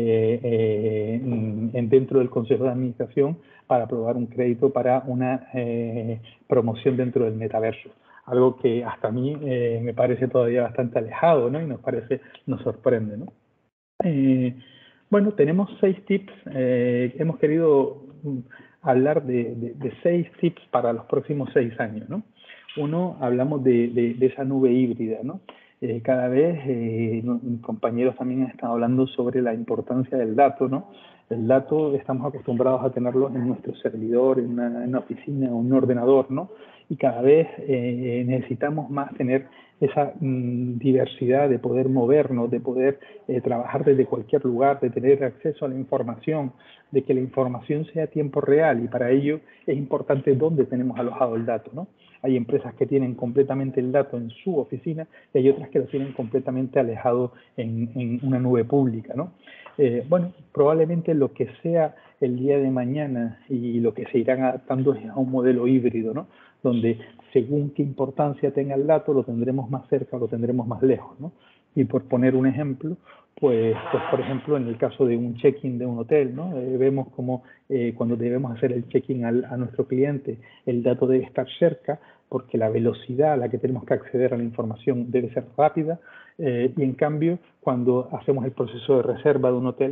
dentro del Consejo de Administración para aprobar un crédito para una promoción dentro del metaverso. Algo que hasta a mí me parece todavía bastante alejado, ¿no? Y nos sorprende, ¿no? Bueno, tenemos 6 tips. Hemos querido hablar de 6 tips para los próximos 6 años, ¿no? Uno, hablamos de esa nube híbrida, ¿no? Cada vez mis compañeros también han estado hablando sobre la importancia del dato, ¿no? El dato estamos acostumbrados a tenerlo en nuestro servidor, en una oficina, en un ordenador, ¿no? Y cada vez necesitamos más tener esa diversidad de poder movernos, de poder trabajar desde cualquier lugar, de tener acceso a la información, de que la información sea a tiempo real, y para ello es importante dónde tenemos alojado el dato, ¿no? Hay empresas que tienen completamente el dato en su oficina y hay otras que lo tienen completamente alejado en una nube pública, ¿no? Bueno, probablemente lo que sea el día de mañana y lo que se irán adaptando es a un modelo híbrido, ¿no? Donde según qué importancia tenga el dato, lo tendremos más cerca o lo tendremos más lejos, ¿no? Y por poner un ejemplo, pues por ejemplo, en el caso de un check-in de un hotel, ¿no? Vemos como cuando debemos hacer el check-in a nuestro cliente, el dato debe estar cerca porque la velocidad a la que tenemos que acceder a la información debe ser rápida, y en cambio, cuando hacemos el proceso de reserva de un hotel,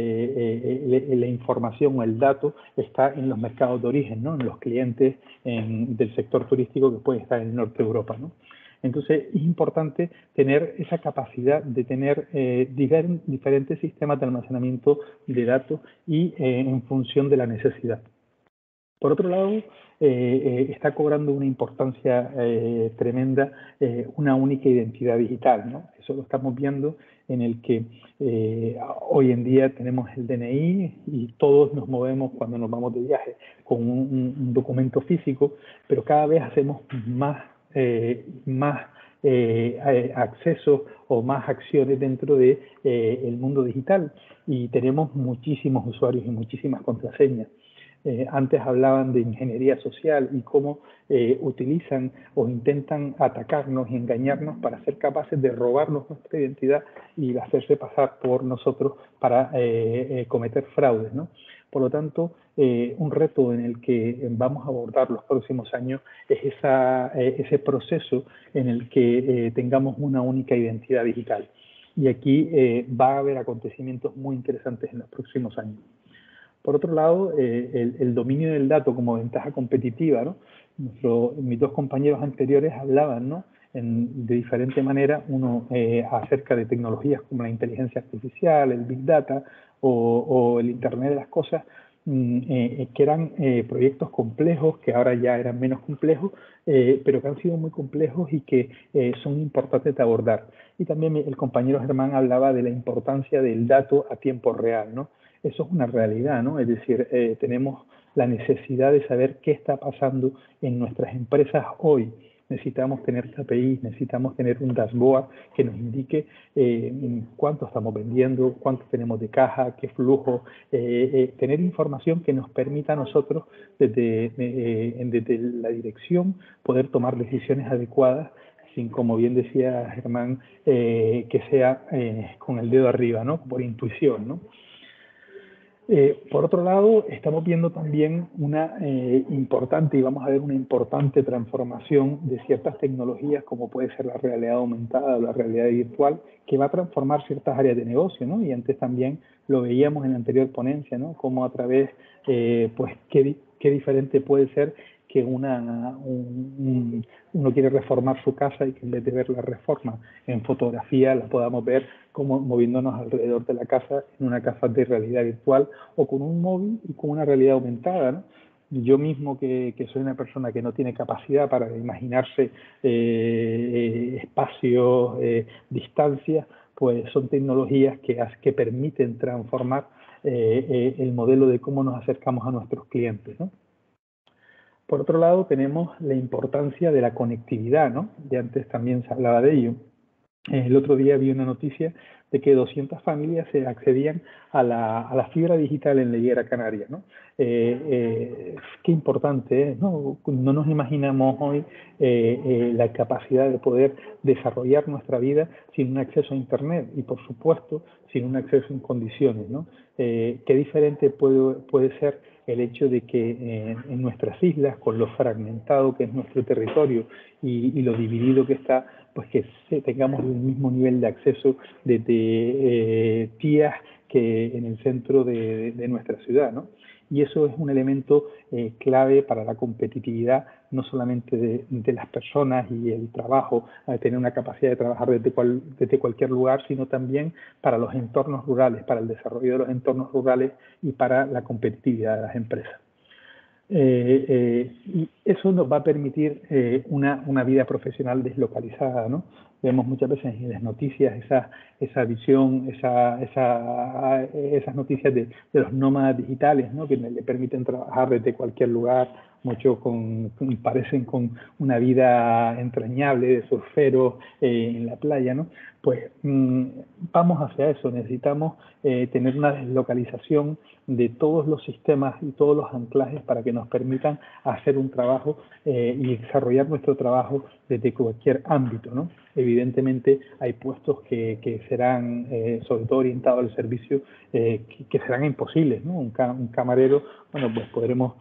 la información o el dato está en los mercados de origen, ¿no? En los clientes del sector turístico que puede estar en el norte de Europa, ¿no? Entonces, es importante tener esa capacidad de tener diferentes sistemas de almacenamiento de datos y en función de la necesidad. Por otro lado, está cobrando una importancia tremenda una única identidad digital, ¿no? Eso lo estamos viendo en el que hoy en día tenemos el DNI y todos nos movemos cuando nos vamos de viaje con un documento físico, pero cada vez hacemos más accesos o más acciones dentro de el mundo digital, y tenemos muchísimos usuarios y muchísimas contraseñas. Antes hablaban de ingeniería social y cómo utilizan o intentan atacarnos y engañarnos para ser capaces de robarnos nuestra identidad y hacerse pasar por nosotros para cometer fraudes, ¿no? Por lo tanto, un reto en el que vamos a abordar los próximos años es ese proceso en el que tengamos una única identidad digital. Y aquí va a haber acontecimientos muy interesantes en los próximos años. Por otro lado, el dominio del dato como ventaja competitiva, ¿no? Mis dos compañeros anteriores hablaban, ¿no? De diferente manera, uno acerca de tecnologías como la inteligencia artificial, el Big Data o el Internet de las Cosas, que eran proyectos complejos, que ahora ya eran menos complejos, pero que han sido muy complejos y que son importantes de abordar. Y también el compañero Germán hablaba de la importancia del dato a tiempo real, ¿no? Eso es una realidad, ¿no? Es decir, tenemos la necesidad de saber qué está pasando en nuestras empresas hoy. Necesitamos tener KPIs, necesitamos tener un dashboard que nos indique cuánto estamos vendiendo, cuánto tenemos de caja, qué flujo, tener información que nos permita a nosotros desde la dirección poder tomar decisiones adecuadas sin, como bien decía Germán, que sea con el dedo arriba, ¿no? Por intuición, ¿no? Por otro lado, estamos viendo también una importante, y vamos a ver una importante transformación de ciertas tecnologías, como puede ser la realidad aumentada o la realidad virtual, que va a transformar ciertas áreas de negocio, ¿no? Y antes también lo veíamos en la anterior ponencia, ¿no? Cómo a través, pues, qué diferente puede ser que uno quiere reformar su casa y que en vez de ver la reforma en fotografía la podamos ver como moviéndonos alrededor de la casa en una casa de realidad virtual o con un móvil y con una realidad aumentada, ¿no? Yo mismo que soy una persona que no tiene capacidad para imaginarse espacios, distancias, pues son tecnologías que permiten transformar el modelo de cómo nos acercamos a nuestros clientes, ¿no? Por otro lado, tenemos la importancia de la conectividad, ¿no? Ya antes también se hablaba de ello. El otro día vi una noticia de que 200 familias se accedían a la fibra digital en la Higuera Canaria, ¿no? Qué importante es, ¿no? No nos imaginamos hoy la capacidad de poder desarrollar nuestra vida sin un acceso a Internet y, por supuesto, sin un acceso en condiciones, ¿no? Qué diferente puede ser el hecho de que en nuestras islas, con lo fragmentado que es nuestro territorio y lo dividido que está, pues que tengamos el mismo nivel de acceso de tías que en el centro de nuestra ciudad, ¿no? Y eso es un elemento clave para la competitividad, no solamente de las personas y el trabajo, tener una capacidad de trabajar desde cualquier lugar, sino también para los entornos rurales, para el desarrollo de los entornos rurales y para la competitividad de las empresas. Y eso nos va a permitir una vida profesional deslocalizada, ¿no? Vemos muchas veces en las noticias esa visión, esas noticias de los nómadas digitales, ¿no? Que le permiten trabajar desde cualquier lugar, muchos parecen con una vida entrañable de surferos en la playa, ¿no? Pues vamos hacia eso, necesitamos tener una deslocalización de todos los sistemas y todos los anclajes para que nos permitan hacer un trabajo y desarrollar nuestro trabajo desde cualquier ámbito, ¿no? Evidentemente hay puestos que serán, sobre todo orientados al servicio, que serán imposibles, ¿no? Un camarero, bueno, pues podremos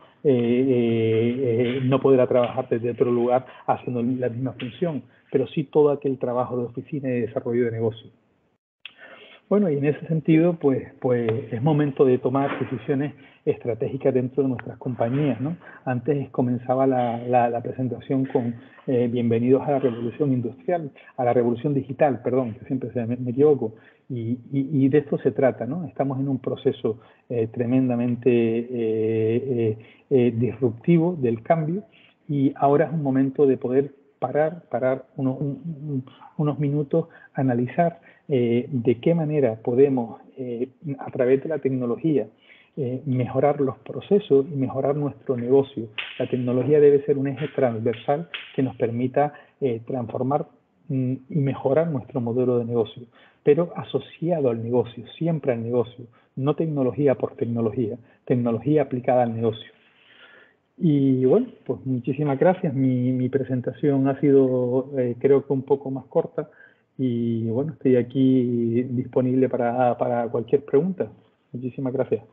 no podrá trabajar desde otro lugar haciendo la misma función, pero sí todo aquel trabajo de oficina y de desarrollo de negocio. Bueno, y en ese sentido, pues es momento de tomar decisiones estratégicas dentro de nuestras compañías, ¿no? Antes comenzaba la presentación con bienvenidos a la revolución industrial, a la revolución digital, perdón, que siempre me equivoco, y de esto se trata, ¿no? Estamos en un proceso tremendamente disruptivo del cambio y ahora es un momento de poder parar unos minutos, analizar de qué manera podemos, a través de la tecnología, mejorar los procesos y mejorar nuestro negocio. La tecnología debe ser un eje transversal que nos permita transformar y mejorar nuestro modelo de negocio, pero asociado al negocio, siempre al negocio, no tecnología por tecnología, tecnología aplicada al negocio. Y bueno, pues muchísimas gracias. Mi presentación ha sido, creo que un poco más corta. Y bueno, estoy aquí disponible para cualquier pregunta. Muchísimas gracias.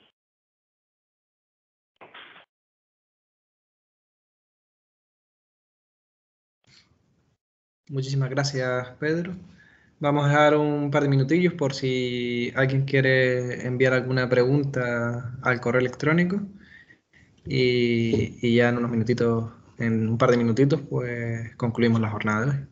Muchísimas gracias, Pedro. Vamos a dar un par de minutillos por si alguien quiere enviar alguna pregunta al correo electrónico. Y ya en unos minutitos, en un par de minutitos, pues concluimos la jornada de hoy.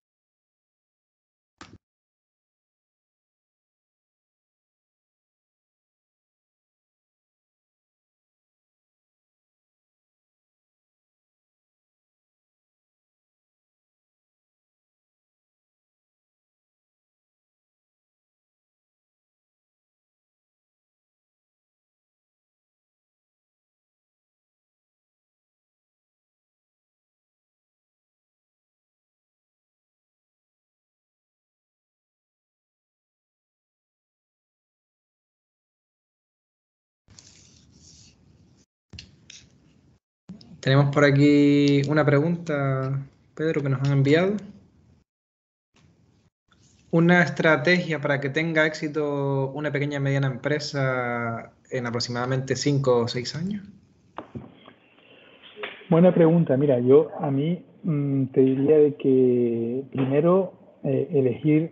Tenemos por aquí una pregunta, Pedro, que nos han enviado. Una estrategia para que tenga éxito una pequeña y mediana empresa en aproximadamente 5 o 6 años. Buena pregunta. Mira, a mí te diría de que primero elegir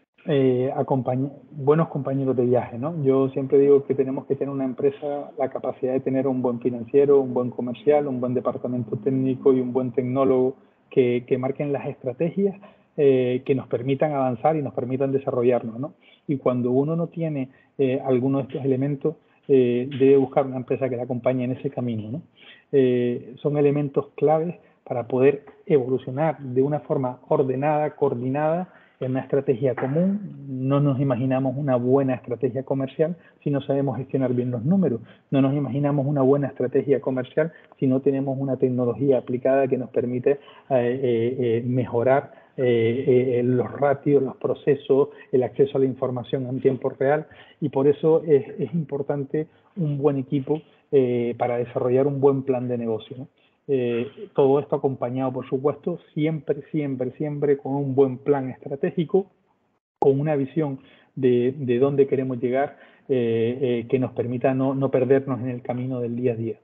buenos compañeros de viaje, ¿no? Yo siempre digo que tenemos que tener una empresa la capacidad de tener un buen financiero, un buen comercial, un buen departamento técnico y un buen tecnólogo que marquen las estrategias que nos permitan avanzar y nos permitan desarrollarnos, ¿no? Y cuando uno no tiene alguno de estos elementos, debe buscar una empresa que le acompañe en ese camino, ¿no? Son elementos claves para poder evolucionar de una forma ordenada, coordinada, en una estrategia común. No nos imaginamos una buena estrategia comercial si no sabemos gestionar bien los números. No nos imaginamos una buena estrategia comercial si no tenemos una tecnología aplicada que nos permite mejorar los ratios, los procesos, el acceso a la información en tiempo real, y por eso es importante un buen equipo para desarrollar un buen plan de negocio, ¿no? Todo esto acompañado, por supuesto, siempre con un buen plan estratégico, con una visión de dónde queremos llegar, que nos permita no perdernos en el camino del día a día.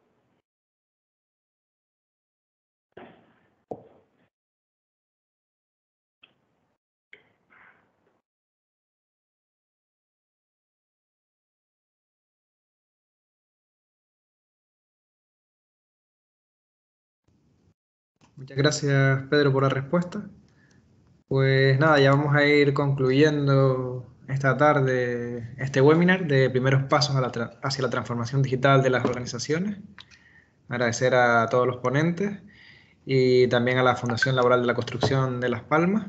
Muchas gracias, Pedro, por la respuesta. Pues nada, ya vamos a ir concluyendo esta tarde este webinar de primeros pasos hacia la transformación digital de las organizaciones. Agradecer a todos los ponentes y también a la Fundación Laboral de la Construcción de Las Palmas,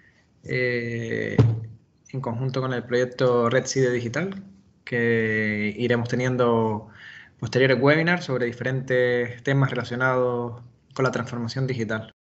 en conjunto con el proyecto Red CIDE Digital, que iremos teniendo posteriores webinars sobre diferentes temas relacionados con la transformación digital.